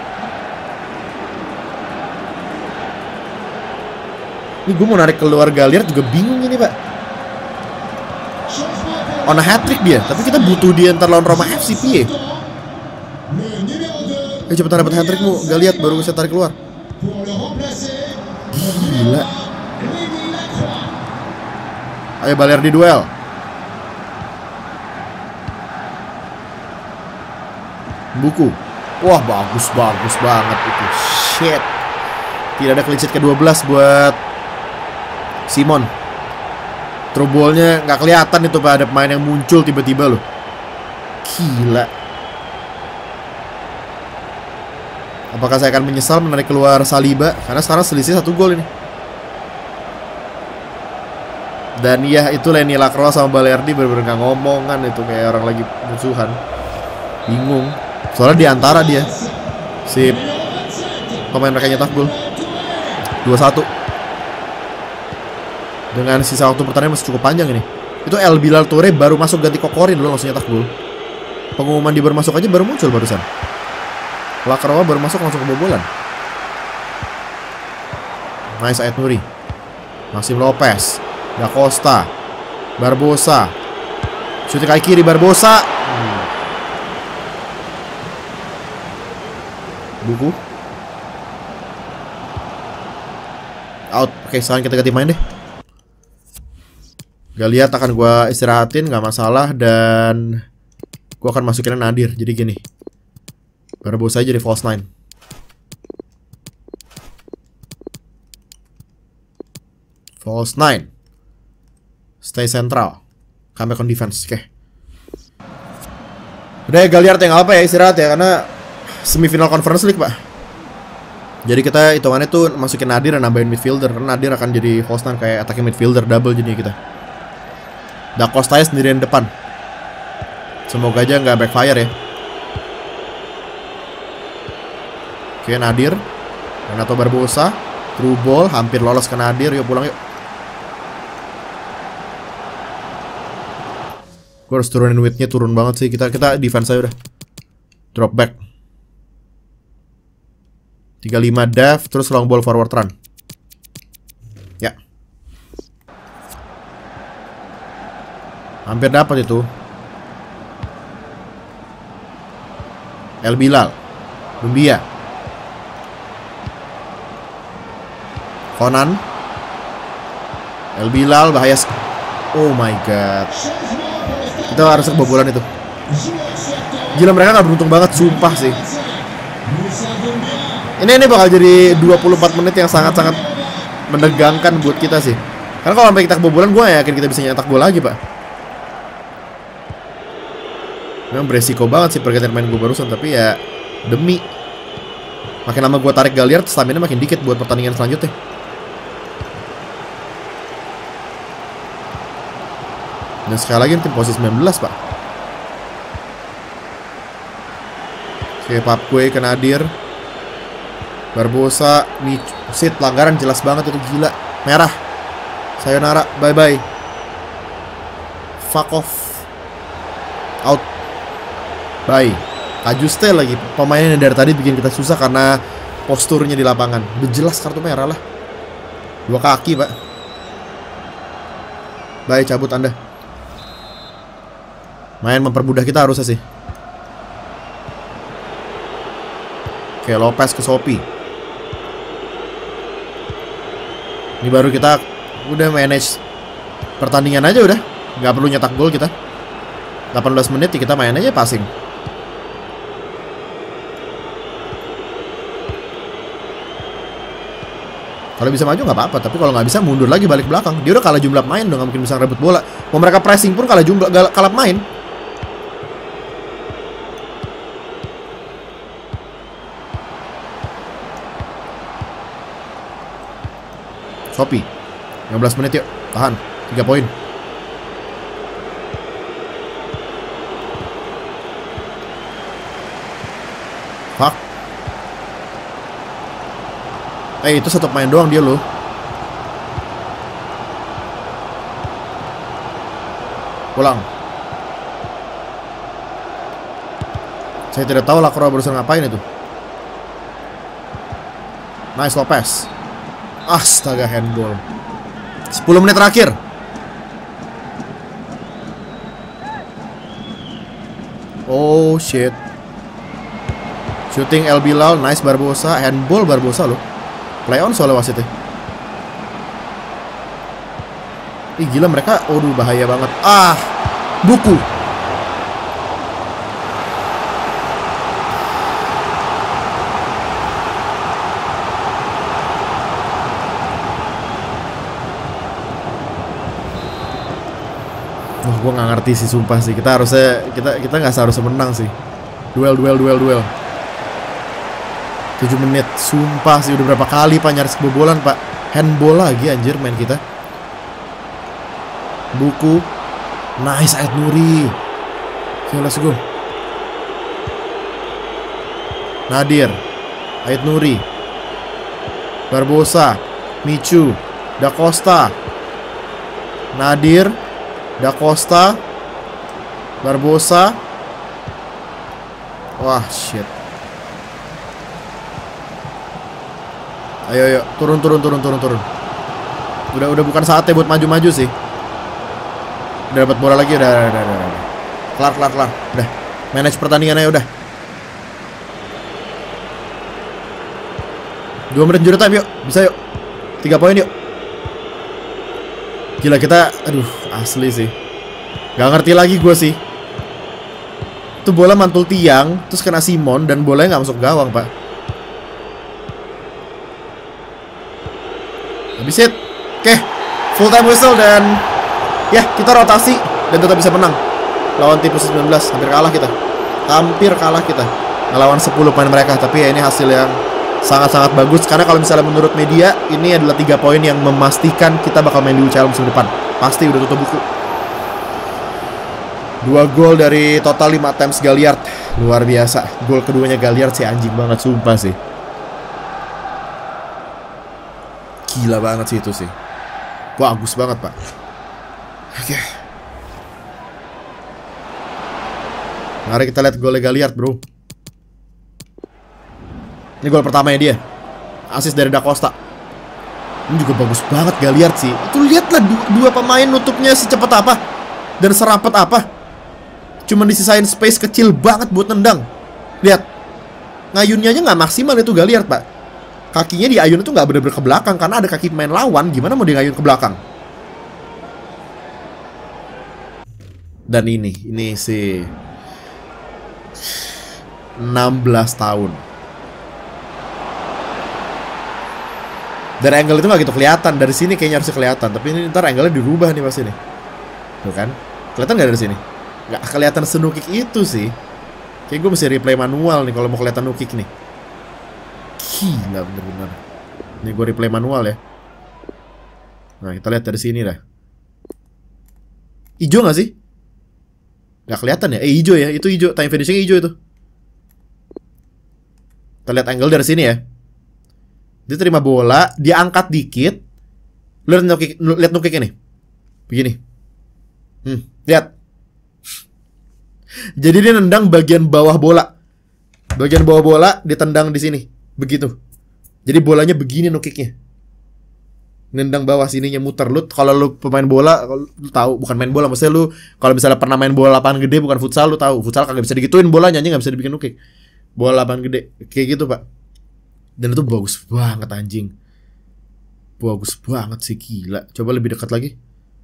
Ini gue mau narik keluar Galiard juga bingung ini pak. On a hat-trick dia, tapi kita butuh dia ntar lawan Roma F C P ya. Eh cepetan dapat hat-trickmu, Galiard baru bisa tarik keluar. Gila. Ayo Balerdi duel. Buku. Wah, bagus bagus banget itu. Shit. Tidak ada clean sheet ke dua belas buat Simon. Through ball-nya nggak kelihatan itu pak, ada pemain yang muncul tiba-tiba loh. Gila. Apakah saya akan menyesal menarik keluar Saliba? Karena sekarang selisih satu gol ini. Dan ya itu Lenny Lacroix sama Balerdi bener-bener gak ngomongan itu, kayak orang lagi musuhan. Bingung. Soalnya diantara dia si pemain mereka nyetak gol dua satu. Dengan sisa waktu pertandingan masih cukup panjang ini. Itu El Bilal Toure baru masuk ganti Kokorin dulu langsung nyetak gol. Pengumuman di baru masuk aja baru muncul barusan. Lacroix baru masuk langsung kebobolan. Nice Ait Nuri. Maxim Lopez, Da Costa, Barbosa. Shooting kaki kiri Barbosa. hmm. Buku out. Oke, sekarang kita ganti main deh. Galiard akan gue istirahatin, gak masalah. Dan gue akan masukin Nadir. Jadi gini, Barbosa aja jadi false nine. False nine. Stay central. Comeback on defense. Oke. Udah ya Galiard yang apa ya, istirahat ya. Karena semifinal Conference League pak. Jadi kita hitungannya tuh masukin Nadir dan nambahin midfielder. Karena Nadir akan jadi false nine kayak attacking midfielder double jadi kita. Da Costa sendirian depan. Semoga aja nggak backfire ya. Oke, Nadir, Renato Barbosa, through ball, hampir lolos ke Nadir. Yuk pulang yuk. Gue harus turunin weight-nya, turun banget sih. Kita kita defense aja udah. Drop back. tiga puluh lima Dav, terus long ball forward run. Ya. Hampir dapat itu. El Bilal, Lumbia, Conan, El Bilal, bahaya. Oh my god. Kita harus kebobolan itu. Gila, mereka gak beruntung banget, sumpah sih. Ini ini bakal jadi dua puluh empat menit yang sangat-sangat menegangkan buat kita sih. Karena kalau sampai kita kebobolan, gue gak yakin kita bisa nyetak gol lagi pak. Memang beresiko banget sih pergantian main gue barusan. Tapi ya demi makin lama gue tarik Galiard, stamina makin dikit buat pertandingan selanjutnya. Dan sekali lagi tim posisi sembilan belas pak. Oke, Papkue ke Nadir, Barbosa, nih sit pelanggaran jelas banget itu, gila. Merah. Sayonara, bye bye. Fuck off. Out. Bye. Kajuste lagi pemainnya dari tadi bikin kita susah karena posturnya di lapangan. Udah jelas kartu merah lah. Dua kaki, Pak. Baik, cabut Anda. Main mempermudah kita harusnya sih. Oke, Lopez ke Sopi. Ini baru kita udah manage pertandingan aja udah. Nggak perlu nyetak gol kita. delapan belas menit kita main aja passing. Kalau bisa maju nggak apa-apa, tapi kalau nggak bisa mundur lagi balik belakang. Dia udah kalah jumlah main, udah nggak mungkin bisa rebut bola. Mau mereka pressing pun kalah jumlah, kalah main. Sopi, lima belas menit yuk, tahan, tiga poin. Fuck. Eh, itu satu main doang dia loh. Pulang. Saya tidak tahu Lacroix barusan ngapain itu. Nice Lopez. Astaga, handball. sepuluh menit terakhir. Oh shit. Shooting El Bilal, nice Barbosa, handball Barbosa loh. Play on soalnya wasitnya. Ih gila mereka, aduh bahaya banget. Ah, buku. Wah, gue nggak ngerti sih sumpah sih. Kita harusnya kita kita nggak seharusnya menang sih. Duel duel duel duel. tujuh menit, sumpah sih udah berapa kali Pak nyaris kebobolan Pak. Handball lagi anjir main kita. Buku. Nice Ait Nuri. Oke, let's go. Nadir, Ait Nuri, Barbosa, Michu, Da Costa, Nadir, Da Costa, Barbosa. Wah shit. Ayo ayo turun turun turun turun turun. Udah udah bukan saatnya buat maju-maju sih. Udah dapat bola lagi udah udah udah. udah. Kelar kelar kelar. Udah. Manage pertandingannya udah. Dua menit juru time yuk. Bisa yuk. Tiga poin yuk. Gila kita, aduh asli sih. Gak ngerti lagi gue sih. Itu bola mantul tiang, terus kena Simon dan bolanya nggak masuk gawang Pak. Habis it. Oke, full time whistle dan ya kita rotasi dan tetap bisa menang lawan tim sembilan belas. Hampir kalah kita. Hampir kalah kita ngelawan sepuluh pemain mereka. Tapi ya ini hasil yang sangat-sangat bagus. Karena kalau misalnya menurut media, ini adalah tiga poin yang memastikan kita bakal main di U C L musim depan. Pasti udah tutup buku. Dua gol dari total lima attempts Galliard. Luar biasa. Gol keduanya Galliard sih anjing banget, sumpah sih. Gila banget sih itu sih. Bagus banget Pak. Oke. Mari kita lihat golnya Galliard bro. Ini gol pertamanya dia. Assist dari Da Costa. Ini juga bagus banget Galliard sih. Itu lihatlah dua, dua pemain nutupnya secepat apa dan serapat apa. Cuma disisain space kecil banget buat nendang. Lihat. Ngayunnya aja nggak maksimal itu Galliard Pak. Kakinya di ayun itu nggak bener-bener ke belakang karena ada kaki pemain lawan. Gimana mau di ngayun ke belakang? Dan ini, ini sih enam belas tahun. Dari angle itu nggak gitu kelihatan. Dari sini kayaknya harusnya kelihatan. Tapi ini ntar angle-nya dirubah nih pas ini. Tuh kan? Kelihatan nggak dari sini? Nggak kelihatan senukik itu sih. Kayak gue mesti replay manual nih kalau mau kelihatan nukik nih. Gila bener-bener. Ini gue replay manual ya. Nah kita lihat dari sini dah. Ijo gak sih? Gak kelihatan ya? Eh hijau ya, itu hijau. Time finishing hijau itu. Kita lihat angle dari sini ya. Dia terima bola, dia angkat dikit. Lihat nukik, lihat nukik ini. Begini. Hmm, lihat. Jadi dia nendang bagian bawah bola. Bagian bawah bola ditendang di sini. Begitu. Jadi bolanya begini no kicknya. Nendang bawah sininya muter. Lu kalau lu pemain bola, lu tahu bukan main bola, maksudnya lu kalau misalnya pernah main bola lapangan gede bukan futsal, lu tahu. Futsal kagak bisa digituin bolanya, nyanyi enggak bisa dibikin no kick. Bola lapangan gede kayak gitu, Pak. Dan itu bagus banget anjing. Bagus banget sih, gila. Coba lebih dekat lagi.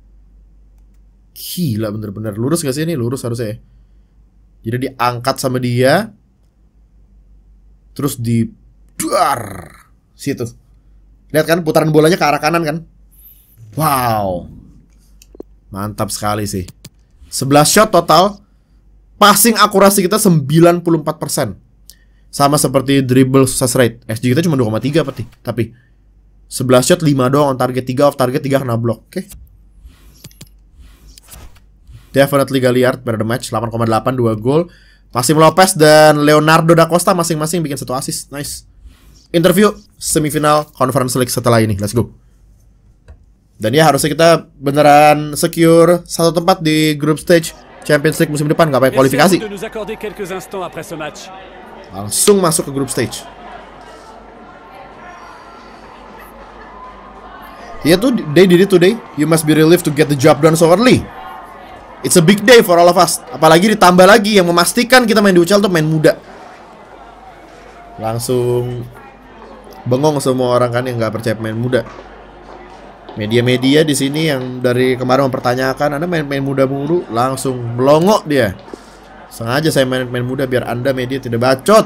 Gila bener-bener. Lurus gak sih ini? Lurus harusnya ya. Jadi diangkat sama dia, terus di duar situ. Lihat kan putaran bolanya ke arah kanan kan? Wow. Mantap sekali sih. sebelas shot total. Passing akurasi kita sembilan puluh empat persen. Sama seperti dribble success rate. X G kita cuma dua koma tiga peti. Tapi sebelas shot lima doang on target, tiga off target, tiga kena block. Oke. Okay. Definitely Galliard better the match, delapan koma delapan, dua gol. Maxim Lopez dan Leonardo da Costa masing-masing bikin satu assist. Nice. Interview semifinal Conference League setelah ini. Let's go. Dan ya harusnya kita beneran secure satu tempat di group stage Champions League musim depan. Gak pakai kualifikasi. Langsung masuk ke group stage. Ya tuh, they did it today. You must be relieved to get the job done so early. It's a big day for all of us. Apalagi ditambah lagi yang memastikan kita main di U C L tuh main muda. Langsung bengong semua orang kan yang nggak percaya main muda. Media-media di sini yang dari kemarin mempertanyakan Anda main-main muda mulu, langsung melongok dia. Sengaja saya main-main muda biar Anda media tidak bacot.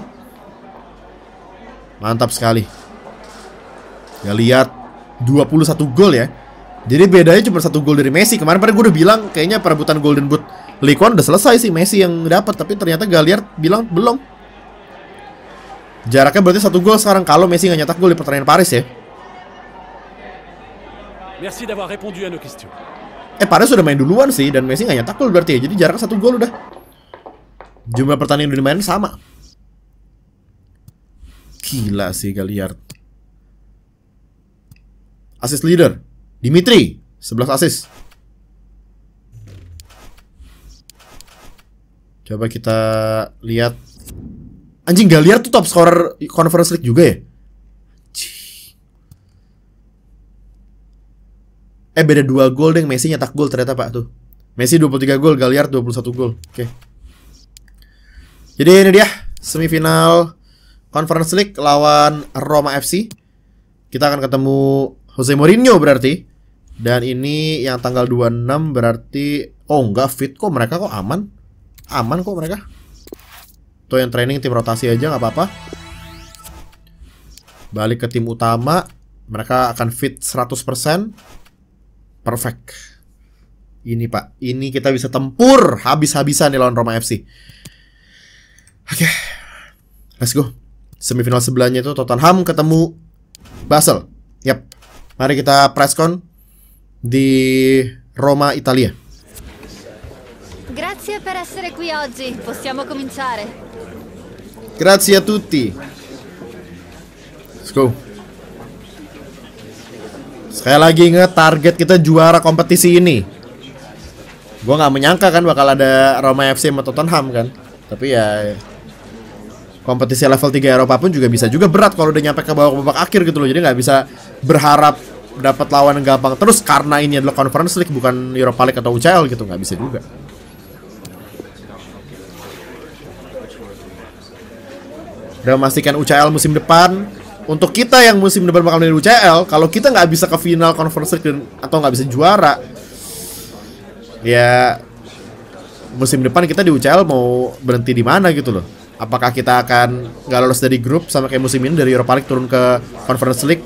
Mantap sekali. Ya lihat dua puluh satu gol ya. Jadi bedanya cuma satu gol dari Messi. Kemarin pada gue udah bilang kayaknya perebutan Golden Boot League One udah selesai sih, Messi yang dapat, tapi ternyata Galliard bilang belum. Jaraknya berarti satu gol sekarang kalau Messi nggak nyetak gol di pertandingan Paris ya. Merci d'avoir répondu à nos questions. Eh Paris sudah main duluan sih dan Messi nggak nyetak gol berarti ya. Jadi jaraknya satu gol udah. Jumlah pertandingan yang dimainin sama. Gila sih Galliard. Assist leader Dimitri, sebelas assist. Coba kita lihat. Anjing, Galliard tuh top scorer Conference League juga ya? Eh beda dua gol deh, Messi nyetak gol ternyata Pak tuh. Messi dua puluh tiga gol, Galliard dua puluh satu gol. Oke. Jadi ini dia semifinal Conference League lawan Roma F C. Kita akan ketemu Jose Mourinho berarti. Dan ini yang tanggal dua puluh enam berarti oh enggak fit kok, mereka kok aman. Aman kok mereka. Tuh yang training tim rotasi aja nggak apa-apa. Balik ke tim utama, mereka akan fit seratus persen. Perfect. Ini Pak, ini kita bisa tempur habis-habisan nih lawan Roma F C. Oke. Okay. Let's go. Semifinal sebelahnya itu Tottenham ketemu Basel. Yap. Mari kita presscon di Roma, Italia. Grazie per essere qui oggi. Possiamo cominciare. Grazie a tutti. Let's go. Sekali lagi ingat target kita juara kompetisi ini. Gue nggak menyangka kan bakal ada Roma F C sama Tottenham kan. Tapi ya kompetisi level tiga Eropa pun juga bisa juga berat kalau udah nyampe ke bawah babak akhir gitu loh. Jadi nggak bisa berharap dapat lawan yang gampang terus karena ini adalah Conference League bukan Europa League atau U C L gitu, nggak bisa juga. Udah memastikan U C L musim depan. Untuk kita yang musim depan bakal main U C L, kalau kita nggak bisa ke final Conference League atau nggak bisa juara, ya musim depan kita di U C L mau berhenti di mana gitu loh. Apakah kita akan nggak lolos dari grup sama kayak musim ini dari Europa League turun ke Conference League?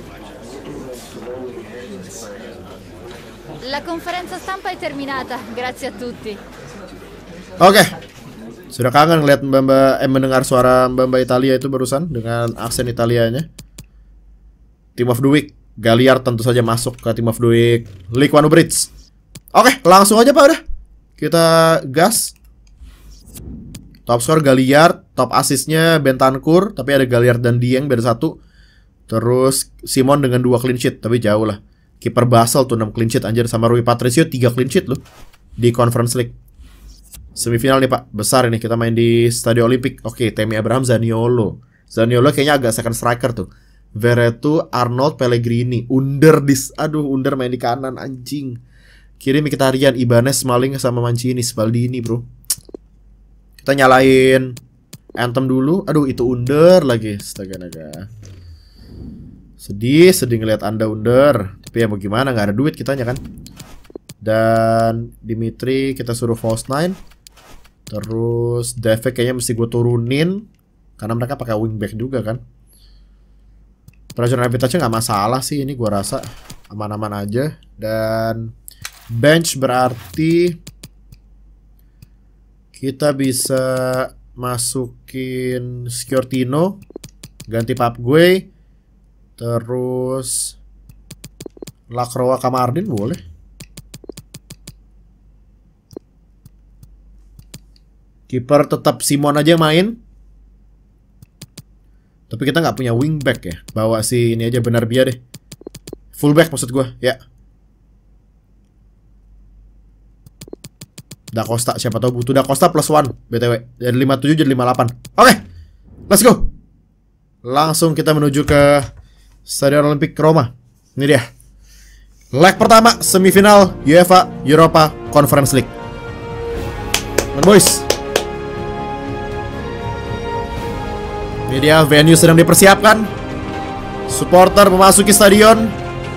La conferenza stampa è terminata. Grazie a tutti. Oke. Okay. Sudah kangen ngeliat mbak-mbak eh mendengar suara mbak-mbak Italia itu barusan dengan aksen Italianya. Team of the Week, Galliard tentu saja masuk ke Team of the Week League One Bridge. Oke, okay, langsung aja Pak udah. Kita gas. Top score Galliard, top assistnya Bentancur, tapi ada Galliard dan Dieng beda satu. Terus Simon dengan dua clean sheet, tapi jauh lah. Kiper Basel tuh enam clean sheet anjir, sama Rui Patricio tiga clean sheet loh di Conference League. Semifinal nih Pak, besar ini, kita main di Stadio Olimpik. Oke, Tammy Abraham, Zaniolo. Zaniolo kayaknya agak second striker tuh. Veretout, Arnold, Pellegrini. Under dis, aduh Under main di kanan anjing. Kiri Mkhitaryan, Ibanez, Smalling sama Mancini, Spaldini bro. Kita nyalain Anthem dulu. Aduh itu Under lagi, astaga naga. Sedih, sedih ngeliat Anda Under. Tapi ya mau gimana, nggak ada duit kitanya kan. Dan Dimitri kita suruh false nine. Terus Devek kayaknya mesti gue turunin karena mereka pakai wingback juga kan. Operational habitatnya nggak masalah sih, ini gue rasa aman-aman aja. Dan bench berarti kita bisa masukin Sciortino, ganti Papgue, terus Lacroix Kamardin boleh. Kiper tetap Simon aja main. Tapi kita nggak punya wingback ya. Bawa si ini aja benar biar deh. Fullback maksud gue ya. Da Costa, siapa tahu butuh Da Costa plus one B T W. Dari lima puluh tujuh jadi lima puluh delapan. Oke, let's go. Langsung kita menuju ke Stadion Olimpik Roma. Ini dia leg pertama semifinal UEFA Europa Conference League. Man boys, ini dia venue sedang dipersiapkan. Supporter memasuki stadion.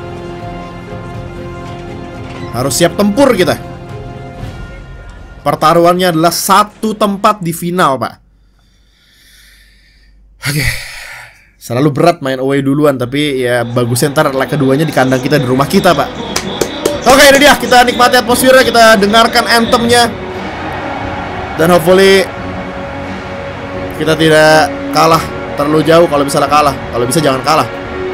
Harus siap tempur kita. Pertaruhannya adalah satu tempat di final, Pak. Oke. Selalu berat main away duluan, tapi ya bagusnya ntar leg keduanya di kandang kita, di rumah kita, Pak. Oke, ini dia. Kita nikmati atmosfernya, kita dengarkan anthemnya. Dan hopefully kita tidak kalah terlalu jauh. Kalau bisa kalah, kalau bisa jangan kalah,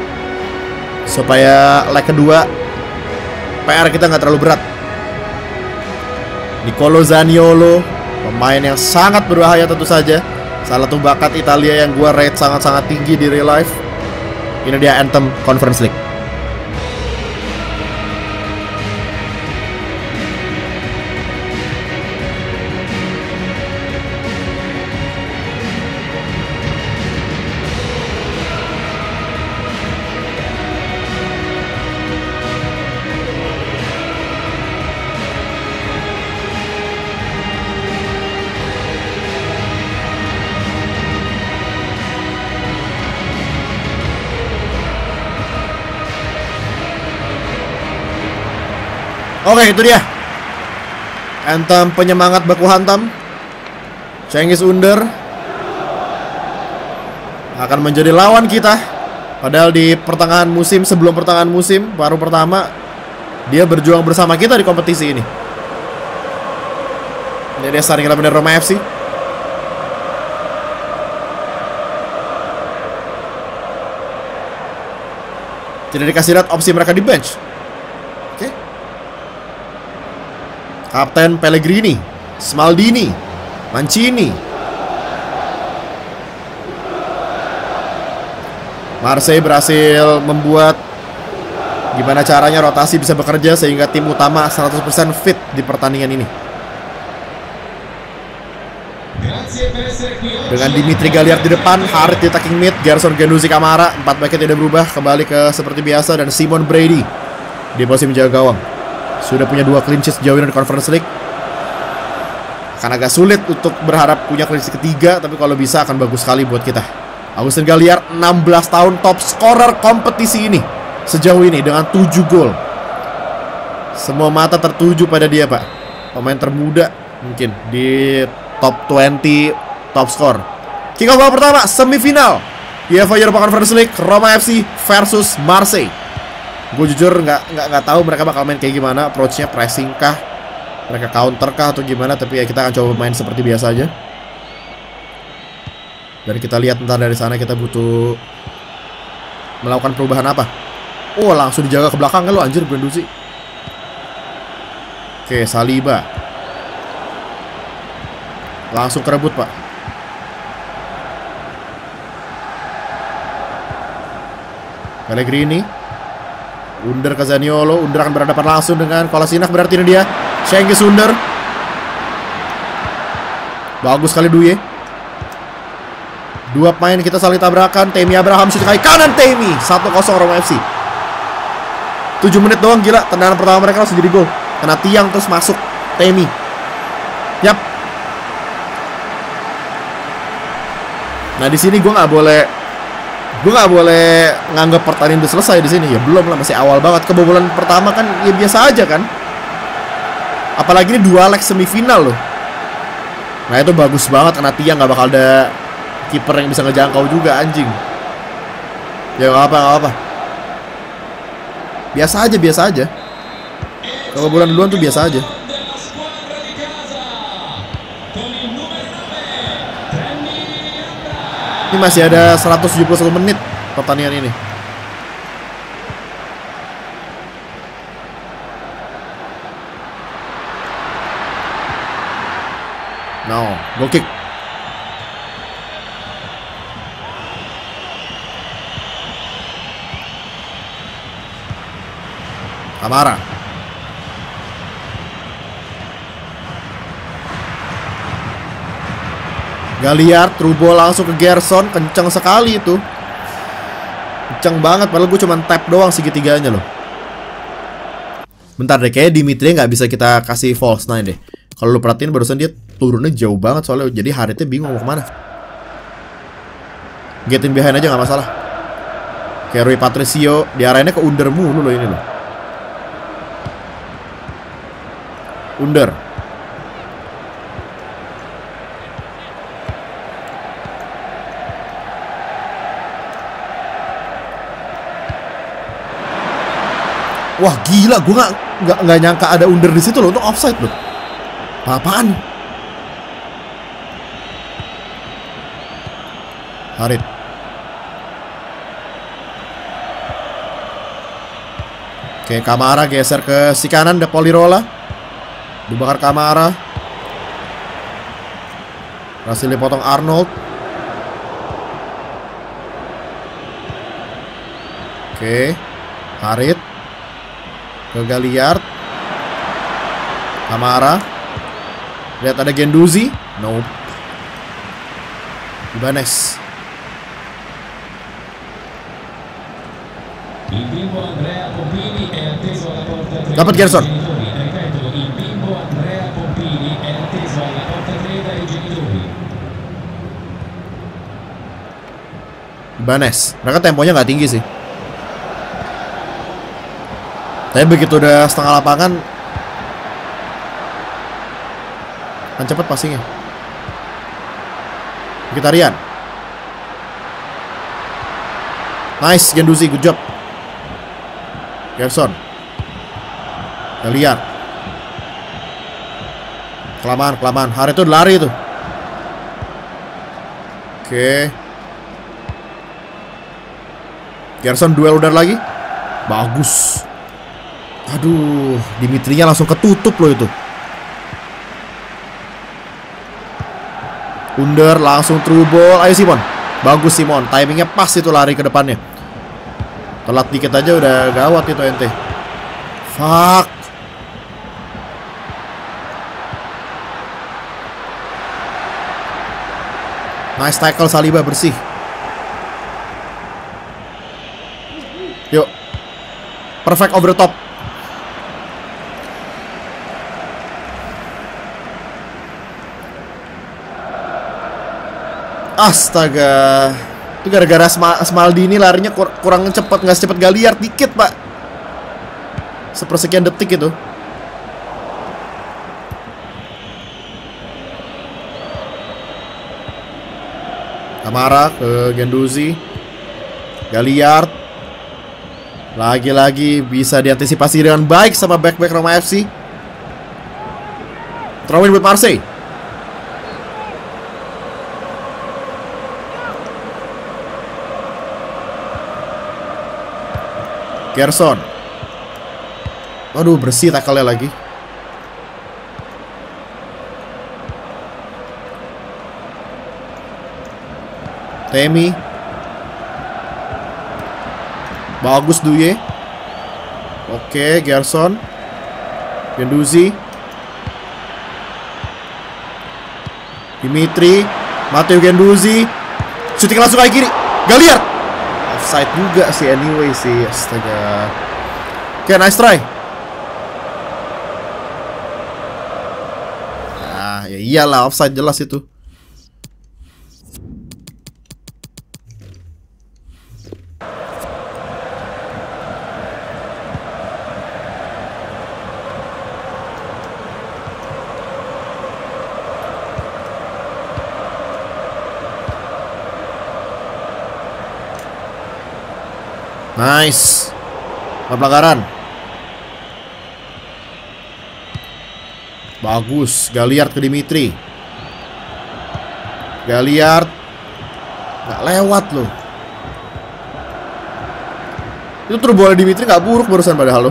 supaya leg kedua P R kita nggak terlalu berat. Nicolo Zaniolo, pemain yang sangat berbahaya tentu saja. Salah satu bakat Italia yang gua rate sangat-sangat tinggi di real life. Ini dia anthem Conference League. Oke, itu dia anthem penyemangat baku hantam. Cengiz Under akan menjadi lawan kita. Padahal di pertengahan musim, sebelum pertengahan musim, baru pertama dia berjuang bersama kita di kompetisi ini. Ini dia starting eleven Roma F C. Tidak dikasih lihat opsi mereka di bench. Kapten Pellegrini, Smaldini, Mancini. Marseille berhasil membuat gimana caranya rotasi bisa bekerja sehingga tim utama seratus persen fit di pertandingan ini. Dengan Dimitri Galliard di depan, Harit di attacking mid, Gerson Guendouzi Kamara, empat backnya tidak berubah, kembali ke seperti biasa, dan Simon Brady di posisi menjaga gawang. Sudah punya dua clean sheet sejauh ini di Conference League. Akan agak sulit untuk berharap punya clean sheet ketiga, tapi kalau bisa akan bagus sekali buat kita. Agustin Galliard, enam belas tahun, top scorer kompetisi ini sejauh ini dengan tujuh gol. Semua mata tertuju pada dia, Pak. Pemain termuda mungkin di top dua puluh top score. Kick off pertama semifinal UEFA Europa Conference League, Roma F C versus Marseille. Gue jujur nggak nggak nggak tahu mereka bakal main kayak gimana, approach-nya pressing kah, mereka counter kah atau gimana, tapi ya kita akan coba main seperti biasa aja. Dan kita lihat ntar dari sana kita butuh melakukan perubahan apa. Oh, langsung dijaga ke belakang kan lo, anjir Guendouzi. Oke, Saliba langsung kerebut, Pak. Pellegrini, Under ke Zaniolo. Under akan berhadapan langsung dengan Kolasinac, berarti ini dia Cengiz Under. Bagus sekali Duye. Dua pemain kita saling tabrakan. Tammy Abraham shoot kaki kanan Tammy. satu kosong Roma F C. tujuh menit doang gila. Tendangan pertama mereka langsung jadi gol. Kena tiang terus masuk Tammy. Yap. Nah di sini gue nggak boleh gue nggak boleh nganggap pertandingan udah selesai di sini ya, belum lah, masih awal banget. Kebobolan pertama kan ya biasa aja kan, apalagi ini dua leg semifinal loh. Nah itu bagus banget kena tiang, nggak bakal ada kiper yang bisa ngejangkau juga anjing. Ya nggak apa nggak apa, biasa aja biasa aja. Kebobolan duluan tuh biasa aja. Ini masih ada seratus tujuh puluh satu menit pertandingan ini. No, goal kick. Kamara. Galiard, Trubo langsung ke Gerson. Kenceng sekali itu. Kenceng banget, padahal gue cuma tap doang segitiganya loh. Bentar deh, kayaknya Dimitri nggak bisa kita kasih false nine deh. Kalau lu perhatiin barusan dia turunnya jauh banget soalnya. Jadi Haritnya bingung mau kemana. Get in behind aja nggak masalah. Kayak Rui Patricio, diarahinnya ke under mulu loh ini loh. Under. Wah gila, gue nggak nggak nggak nyangka ada under di situ loh, untuk offside loh. Apaan? Harit. Oke, Kamara geser ke si kanan, ada Polirola. Dibakar Kamara. Berhasil dipotong Arnold. Oke, Harit ke Galiard. Kamara. Lihat ada Genduzi. Nope. Ibanez. Dapat Gerson. Ibanez. Mereka temponya nggak tinggi sih. Tapi begitu udah setengah lapangan kan cepet passingnya. Mkhitaryan. Nice Genduzi, good job. Gerson. Galiard. Kelamaan, kelamaan. Hari itu lari itu. Oke. Gerson duel udar lagi. Bagus. Aduh, Dimitrinya langsung ketutup loh itu. Under langsung through ball. Ayo Simon. Bagus Simon. Timingnya pas itu lari ke depannya. Telat dikit aja udah gawat itu ente. Fuck. Nice tackle Saliba, bersih. Yuk. Perfect over the top. Astaga. Itu gara-gara Smaldi ini larinya kur kurang cepat, nggak secepat Galiard dikit, Pak. Sepersekian detik itu. Kamara ke Genduzi. Galiard. Lagi-lagi bisa diantisipasi dengan baik sama back-back Roma F C. Throw-in buat Marseille. Gerson. Aduh, bersih tackle-nya lagi. Tammy. Bagus Duye. Oke, Gerson. Genduzi. Dimitri, Matteo Guendouzi, shooting langsung kaki kiri. Galliard. Offside juga sih anyway sih. Astaga. Oke, okay, nice try. Ah, ya iyalah offside jelas itu. Nice. Pelanggaran. Bagus. Galliard ke Dimitri. Galliard nggak lewat loh. Itu terus bola Dimitri nggak buruk barusan padahal loh.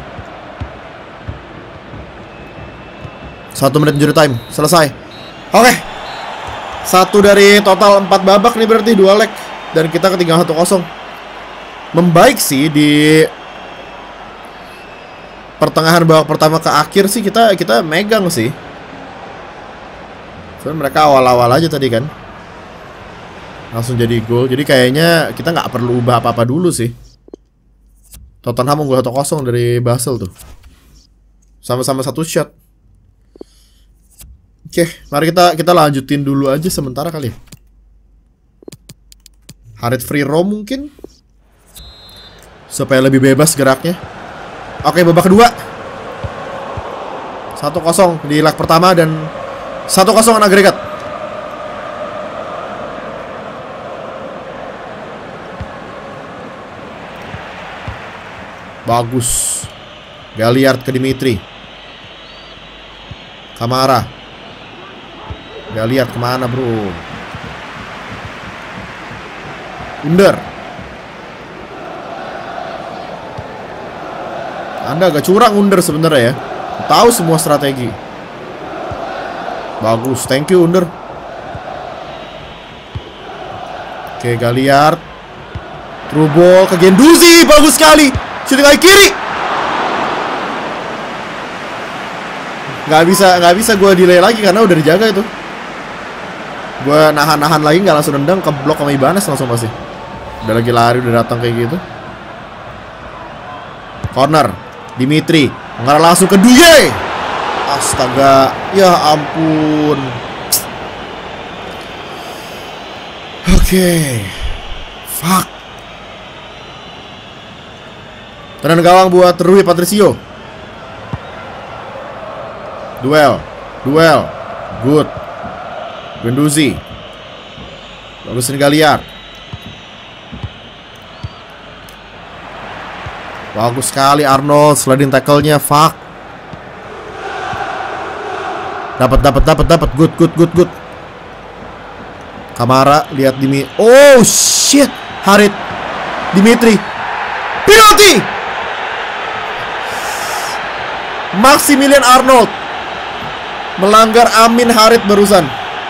Satu menit injury time. Selesai. Oke. Satu dari total empat babak nih berarti dua leg. Dan kita ketinggalan satu kosong. Membaik sih di pertengahan babak pertama ke akhir sih kita kita megang sih. Soalnya mereka awal-awal aja tadi kan langsung jadi gol. Jadi kayaknya kita nggak perlu ubah apa-apa dulu sih. Tottenham unggul satu kosong dari Basel tuh. Sama-sama satu shot. Oke, mari kita kita lanjutin dulu aja sementara kali ya. Harit free roam mungkin supaya lebih bebas geraknya. Oke, babak kedua satu kosong di leg pertama dan satu kosong agregat. Bagus. Galliard ke Dimitri. Kamara. Galliard kemana bro? Under. Anda agak curang Under sebenarnya ya. Tahu semua strategi. Bagus, thank you Under. Oke, Galliard. Through ball ke Guendouzi, bagus sekali. Shooting kaki kiri. Gak bisa, gak bisa gue delay lagi karena udah dijaga itu. Gue nahan-nahan lagi nggak langsung nendang ke blok sama Ibanez langsung pasti. Udah lagi lari udah datang kayak gitu. Corner. Dimitri mengarah langsung ke Douye. Astaga, ya ampun. Oke, okay. Fuck. Tendangan gawang buat Rui Patricio. Duel, duel, good. Guendouzi. Bagus ini Galliard. Bagus sekali Arnold, sliding tackle-nya, fuck. Dapat, dapat, dapat, dapat, good, good, good, good. Kamara, lihat Dimi. Oh shit, Harit, Dimitri, penalty. Maximilian Arnold melanggar Amin Harit barusan.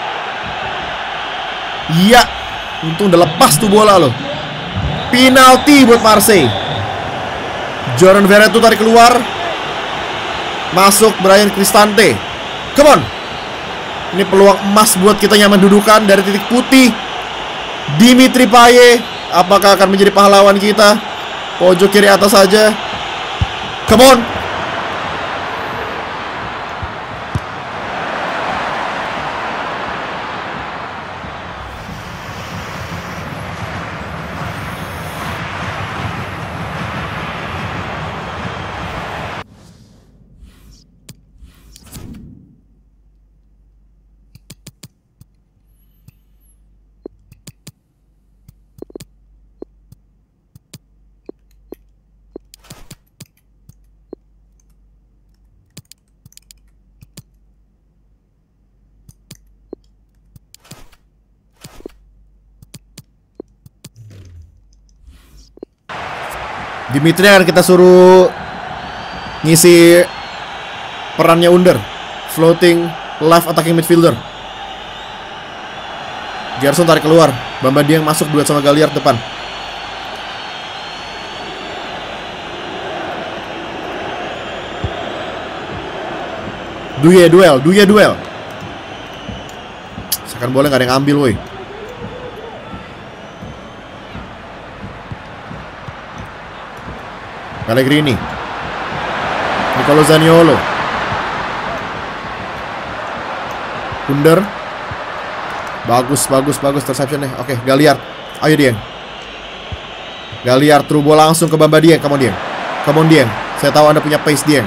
Iya, untung udah lepas tuh bola loh. Penalty buat Marseille. Jordan Verretou tarik keluar. Masuk Bryan Cristante. Come on. Ini peluang emas buat kita nyaman dudukan dari titik putih. Dimitri Payet apakah akan menjadi pahlawan kita? Pojok kiri atas saja. Come on. Dimitri akan kita suruh ngisi perannya Under, floating left attacking midfielder. Gerson tarik keluar, Bamba Dieng masuk duet sama Galliard depan. Douye duel, Douye duel. Kan boleh nggak ada yang ambil, woi. Pellegrini, Nicolo Zaniolo, Under, bagus, bagus, bagus interception-nya. Oke, Galliard, ayo Dieng. Galliard through bola langsung ke Bamba Dieng, come on Dieng, come on Dieng. Saya tahu Anda punya pace Dieng.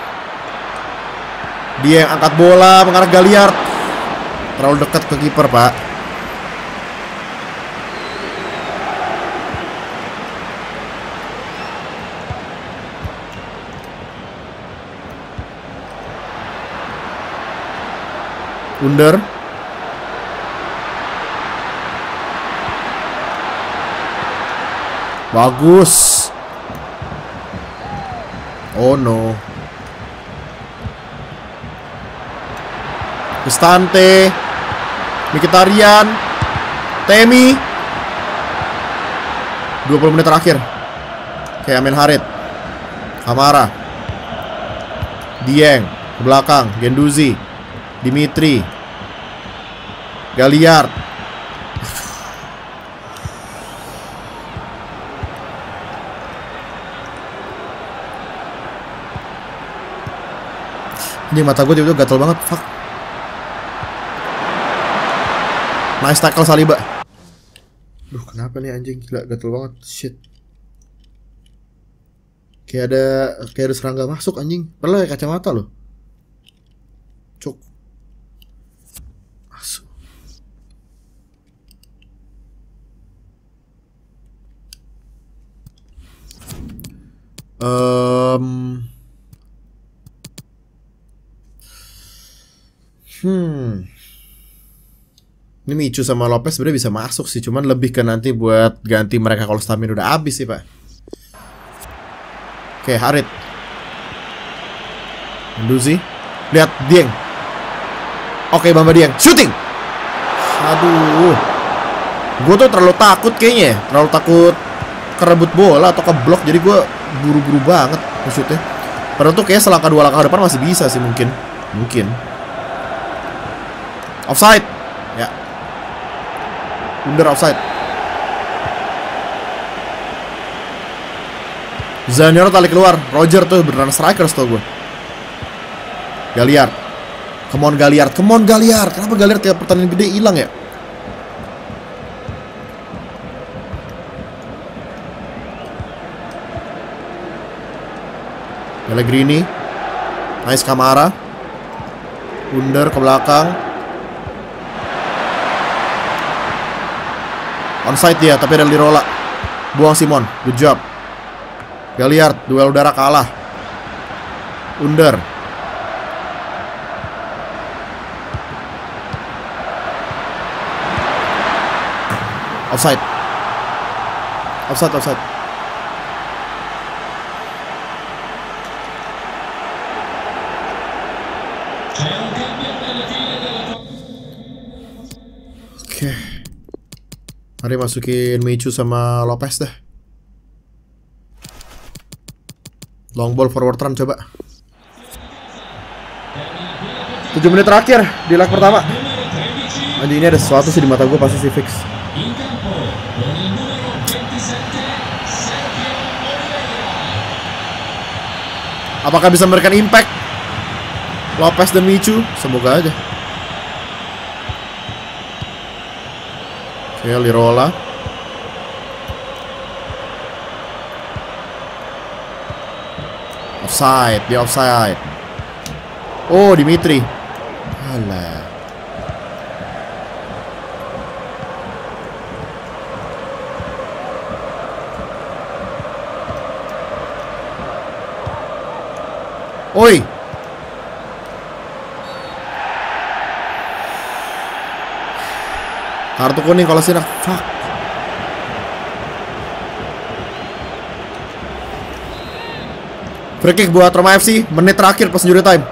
Dieng angkat bola mengarah Galliard. Terlalu dekat ke kiper, Pak. Under, bagus. Oh no. Cristante, Mkhitaryan, Temi. dua puluh menit terakhir. Oke, Amin Harit, Kamara, Dieng ke belakang, Genduzi, Dimitri, Galliard. Ini mata gue tiba-tiba gatel banget. Fuck. Nice tackle Saliba. Duh, kenapa nih anjing? Gila, gatel banget. Shit. Kayak ada kayak ada serangga masuk anjing. Padahal kayak kacamata loh. Cuk. Masuk. Um, hmm. Ini Michu sama Lopez sebenarnya bisa masuk sih, cuman lebih ke nanti buat ganti mereka kalau stamina udah habis sih, Pak. Oke, Harit, Menduzi, lihat Dieng. Oke, Bamba Dieng, shooting. Aduh, gue tuh terlalu takut kayaknya, terlalu takut kerebut bola atau keblok, jadi gue buru-buru banget shootnya. Padahal tuh kayak selangkah dua langkah depan masih bisa sih mungkin, mungkin. Offside, ya. Under offside. Zaniolo tarik keluar. Roger tuh beneran striker tau gue. Galliard, come on Galliard, come on Galliard. Kenapa Galliard kayak pertandingan gede hilang ya? Pellegrini, nice Kamara, Under ke belakang. Onside dia, tapi ada Lirola. Buang Simon, good job. Galliard, duel udara kalah. Under. Offside. Offside, offside. Oke. Mari masukin Michu sama Lopez deh. Long ball forward run coba. tujuh menit terakhir di leg pertama. Anjing, ini ada sesuatu sih di mata gue pasti sih fix. Apakah bisa memberikan impact Lopez dan Michu? Semoga aja. Oke, Lirola. Offside, dia offside. Oh, Dimitri. Alah. Oi. Kartu kuning kalau sih. Fuck. Free kick buat Roma F C. Menit terakhir pas injury time.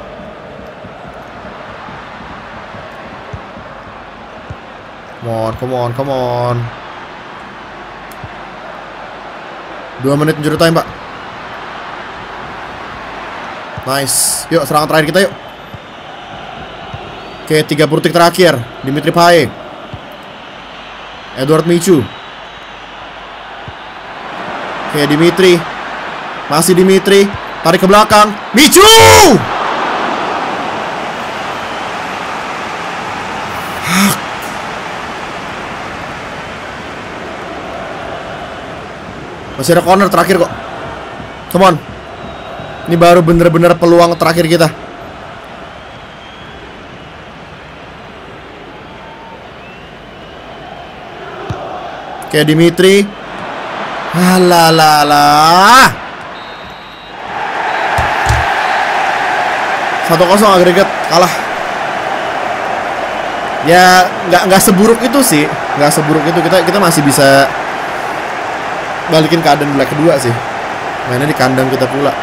Come on, come on, come on. Dua menit injury time, Pak. Nice. Yuk, serangan terakhir kita yuk. Oke, tiga puluh detik terakhir. Dimitri Payet, Edward Michu. Oke, Dimitri. Masih Dimitri. Tarik ke belakang. Michu! Masih ada corner terakhir kok. Come on. Ini baru bener-bener peluang terakhir kita. Oke, Dimitri. Alah. satu kosong agregat, kalah. Ya nggak nggak seburuk itu sih, nggak seburuk itu. Kita kita masih bisa balikin keadaan leg kedua sih. Mainnya di kandang kita pula.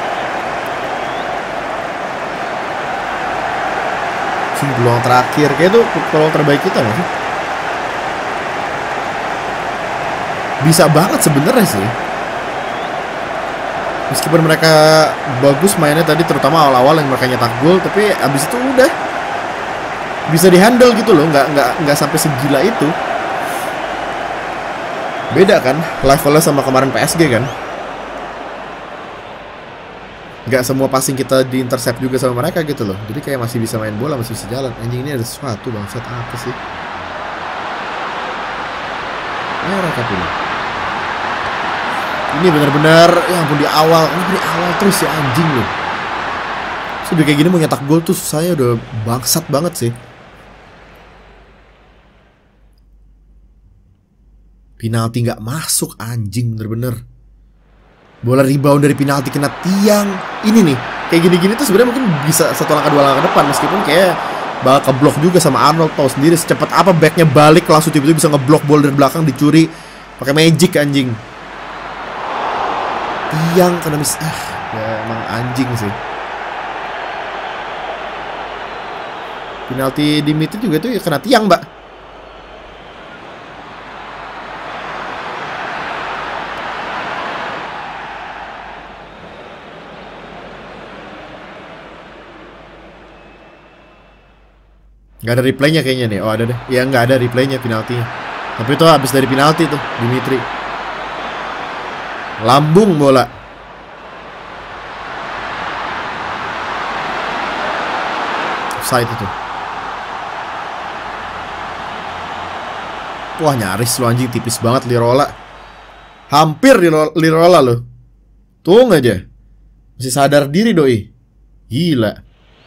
Sini peluang terakhir, kayak itu peluang terbaik kita nggak sih? Bisa banget sebenarnya sih. Meskipun mereka bagus mainnya tadi, terutama awal-awal yang mereka nyetak gol, tapi abis itu udah bisa dihandle gitu loh, nggak nggak nggak sampai segila itu. Beda kan levelnya sama kemarin P S G kan. Nggak semua passing kita diintercept juga sama mereka gitu loh. Jadi kayak masih bisa main bola, masih bisa jalan. Anjing, ini ada sesuatu bangsat apa sih? Merah tapi ini benar-benar, ya ampun, di awal, ini dari awal terus ya anjing loh. Sudah kayak gini mau nyetak gol tuh saya udah bangsat banget sih. Penalti nggak masuk, anjing bener-bener. Bola rebound dari penalti kena tiang. Ini nih, kayak gini-gini tuh sebenarnya mungkin bisa satu langkah dua langkah ke depan, meskipun kayak bakal keblok juga sama Arnold. Tahu sendiri secepat apa backnya balik langsung tiba-tiba bisa ngeblok bola dari belakang, dicuri pakai magic anjing. Tiang kena mis, ah, ya emang anjing sih. Penalti Dimitri juga tuh ya kena tiang, Mbak. Gak ada replaynya kayaknya nih. Oh ada deh. Ya nggak ada replaynya penaltinya. Tapi itu habis dari penalti tuh Dimitri. Lambung bola. Offside itu. Wah nyaris lo anjing, tipis banget Lirola. Hampir Lirola lo. Tunggu aja. Masih sadar diri doi. Gila.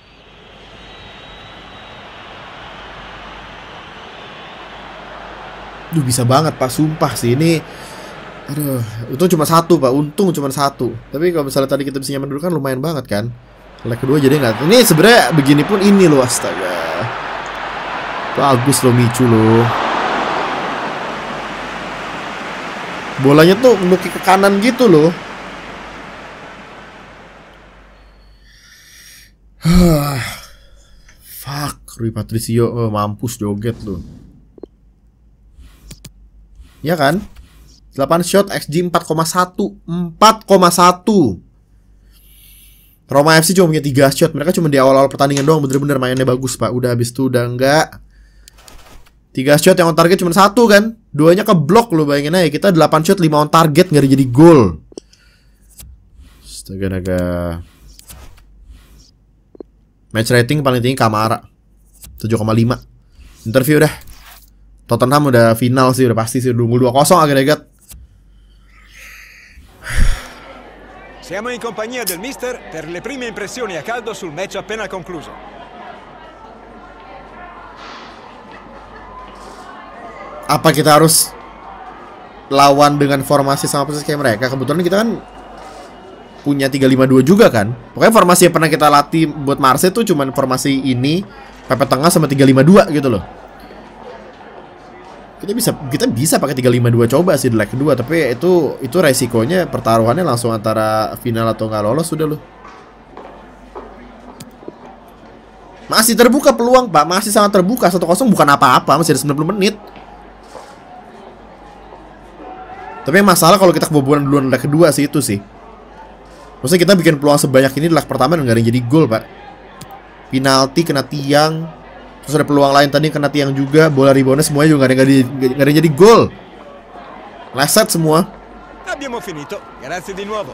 Duh bisa banget Pak, sumpah sih ini. Aduh, untung cuma satu Pak, untung cuma satu. Tapi kalau misalnya tadi kita bisa nyaman dulu kan lumayan banget kan. Leg kedua jadi nggak. Ini sebenarnya begini pun ini loh, astaga. Bagus loh Michu loh. Bolanya tuh menuki ke kanan gitu loh. Fuck, Rui Patricio, oh, mampus joget loh. Ya kan? delapan shot, X G empat koma satu. empat koma satu. Roma F C cuma punya tiga shot. Mereka cuma di awal-awal pertandingan doang bener-bener mainnya bagus Pak. Udah habis itu udah enggak. tiga shot yang on target cuma satu kan. Duanya ke blok lo, bayangin aja. Kita delapan shot, lima on target, nggak jadi gol. Astaga naga. Match rating paling tinggi Kamara tujuh koma lima. Interview dah. Tottenham udah final sih, udah pasti sih. Udah dua kosong agregat. Siamo in compagnia del mister per le prime impressioni a caldo sul match appena concluso. Apa kita harus lawan dengan formasi sama persis kayak mereka? Kebetulan kita kan punya tiga lima dua juga kan. Pokoknya formasi yang pernah kita latih buat Marseille tuh cuman formasi ini, Pepe tengah sama tiga lima dua gitu loh. Kita bisa kita bisa pakai tiga lima dua coba sih di leg kedua, tapi itu itu resikonya pertaruhannya langsung antara final atau nggak lolos sudah loh. Masih terbuka peluang Pak, masih sangat terbuka. Satu kosong bukan apa-apa, masih ada sembilan puluh menit. Tapi yang masalah kalau kita kebobolan duluan leg kedua sih itu sih. Maksudnya kita bikin peluang sebanyak ini di leg pertama dan nggak ada yang jadi gol Pak. Penalti kena tiang. Terus ada peluang lain tadi kena tiang juga. Bola reboundnya semuanya juga gak ada yang jadi, jadi gol. Leset semua. Abbiamo finito. Grazie di nuovo.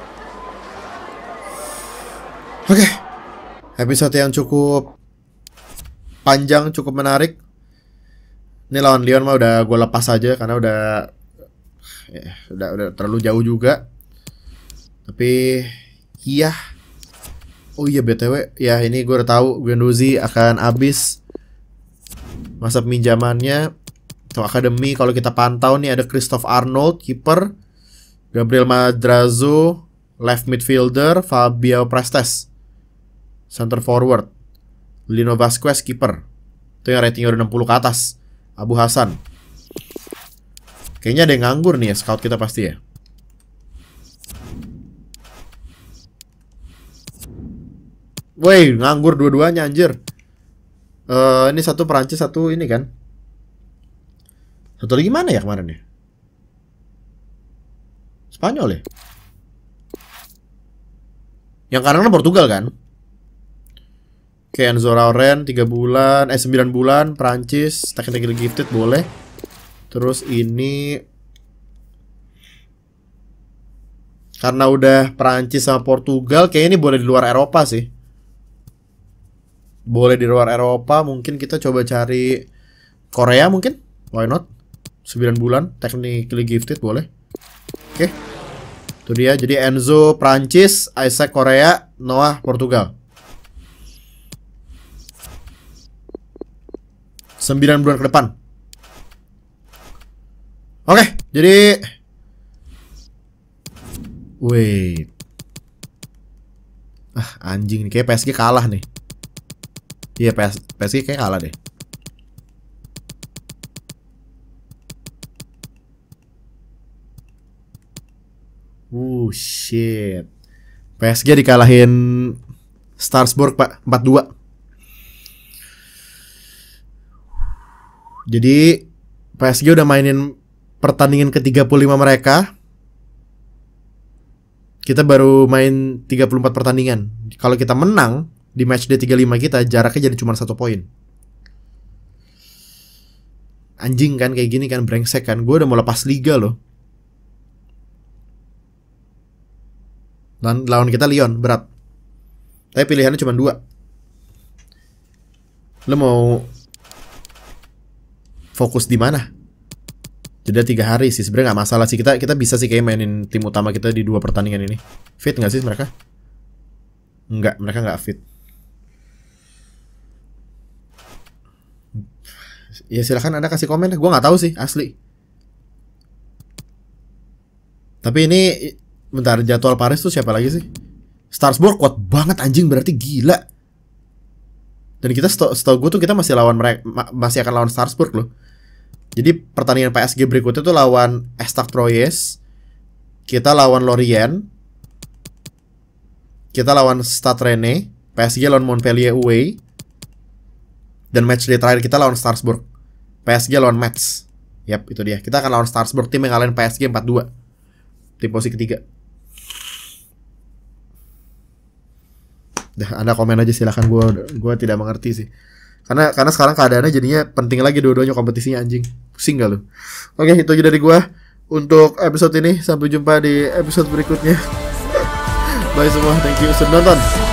Oke. Okay. Episode yang cukup panjang, cukup menarik. Ini lawan Lyon mah udah gue lepas aja karena udah ya, udah udah terlalu jauh juga. Tapi iya. Oh iya B T W, ya ini gue udah tahu Guendouzi akan habis masa pinjamannya atau akademi. Kalau kita pantau nih ada Christophe Arnold kiper, Gabriel Madrazo left midfielder, Fabio Prestes center forward, Lino Vasquez kiper. Itu yang ratingnya udah enam puluh ke atas. Abu Hasan. Kayaknya ada yang nganggur nih ya, scout kita pasti ya. Woi, nganggur dua-duanya anjir. Uh, ini satu Perancis, satu ini kan. Satu lagi mana ya kemarin ya? Spanyol ya? Yang kanan kan Portugal kan? Kayak Enzo Lauren tiga bulan, eh sembilan bulan, Perancis, technically gifted boleh. Terus ini karena udah Perancis sama Portugal, kayaknya ini boleh di luar Eropa sih. Boleh di luar Eropa, mungkin kita coba cari Korea mungkin, why not? sembilan bulan, technically gifted boleh. Oke, okay. Itu dia, jadi Enzo Prancis, Isaac Korea, Noah Portugal. sembilan bulan ke depan. Oke, okay, jadi wait. Ah, anjing nih, kayak P S G kalah nih. Iya, P S, P S G kayak kalah deh. Uh, shit. P S G dikalahin Strasbourg, Pak, empat dua. Jadi P S G udah mainin pertandingan ke tiga puluh lima mereka. Kita baru main tiga puluh empat pertandingan. Kalau kita menang di match day tiga puluh lima kita, jaraknya jadi cuma satu poin. Anjing kan kayak gini kan, brengsek kan. Gue udah mau lepas liga loh. Dan lawan kita Lyon, berat. Tapi pilihannya cuma dua. Lo mau fokus di mana? Jeda tiga hari sih, sebenarnya nggak masalah sih. Kita kita bisa sih kayak mainin tim utama kita di dua pertandingan ini. Fit nggak sih mereka? Enggak, mereka nggak fit. Ya silahkan Anda kasih komen. Gue nggak tahu sih asli. Tapi ini bentar, jadwal Paris tuh siapa lagi sih? Strasbourg kuat banget anjing, berarti gila. Dan kita setahu gue tuh kita masih lawan mereka, masih akan lawan Strasbourg loh. Jadi pertandingan P S G berikutnya tuh lawan Stade Troyes, kita lawan Lorient, kita lawan Stade Rennais, P S G lawan Montpellier away, dan match day terakhir kita lawan Strasbourg. P S G lawan Metz. Yap, itu dia. Kita akan lawan Strasbourg, tim yang ngalahin P S G empat dua. Tim posisi ketiga. Dah, Anda komen aja silahkan, gue gue tidak mengerti sih. Karena karena sekarang keadaannya jadinya penting lagi dua-duanya kompetisinya anjing. Pusing gak lu? Oke, itu aja dari gue untuk episode ini. Sampai jumpa di episode berikutnya. Bye semua, thank you sudah nonton.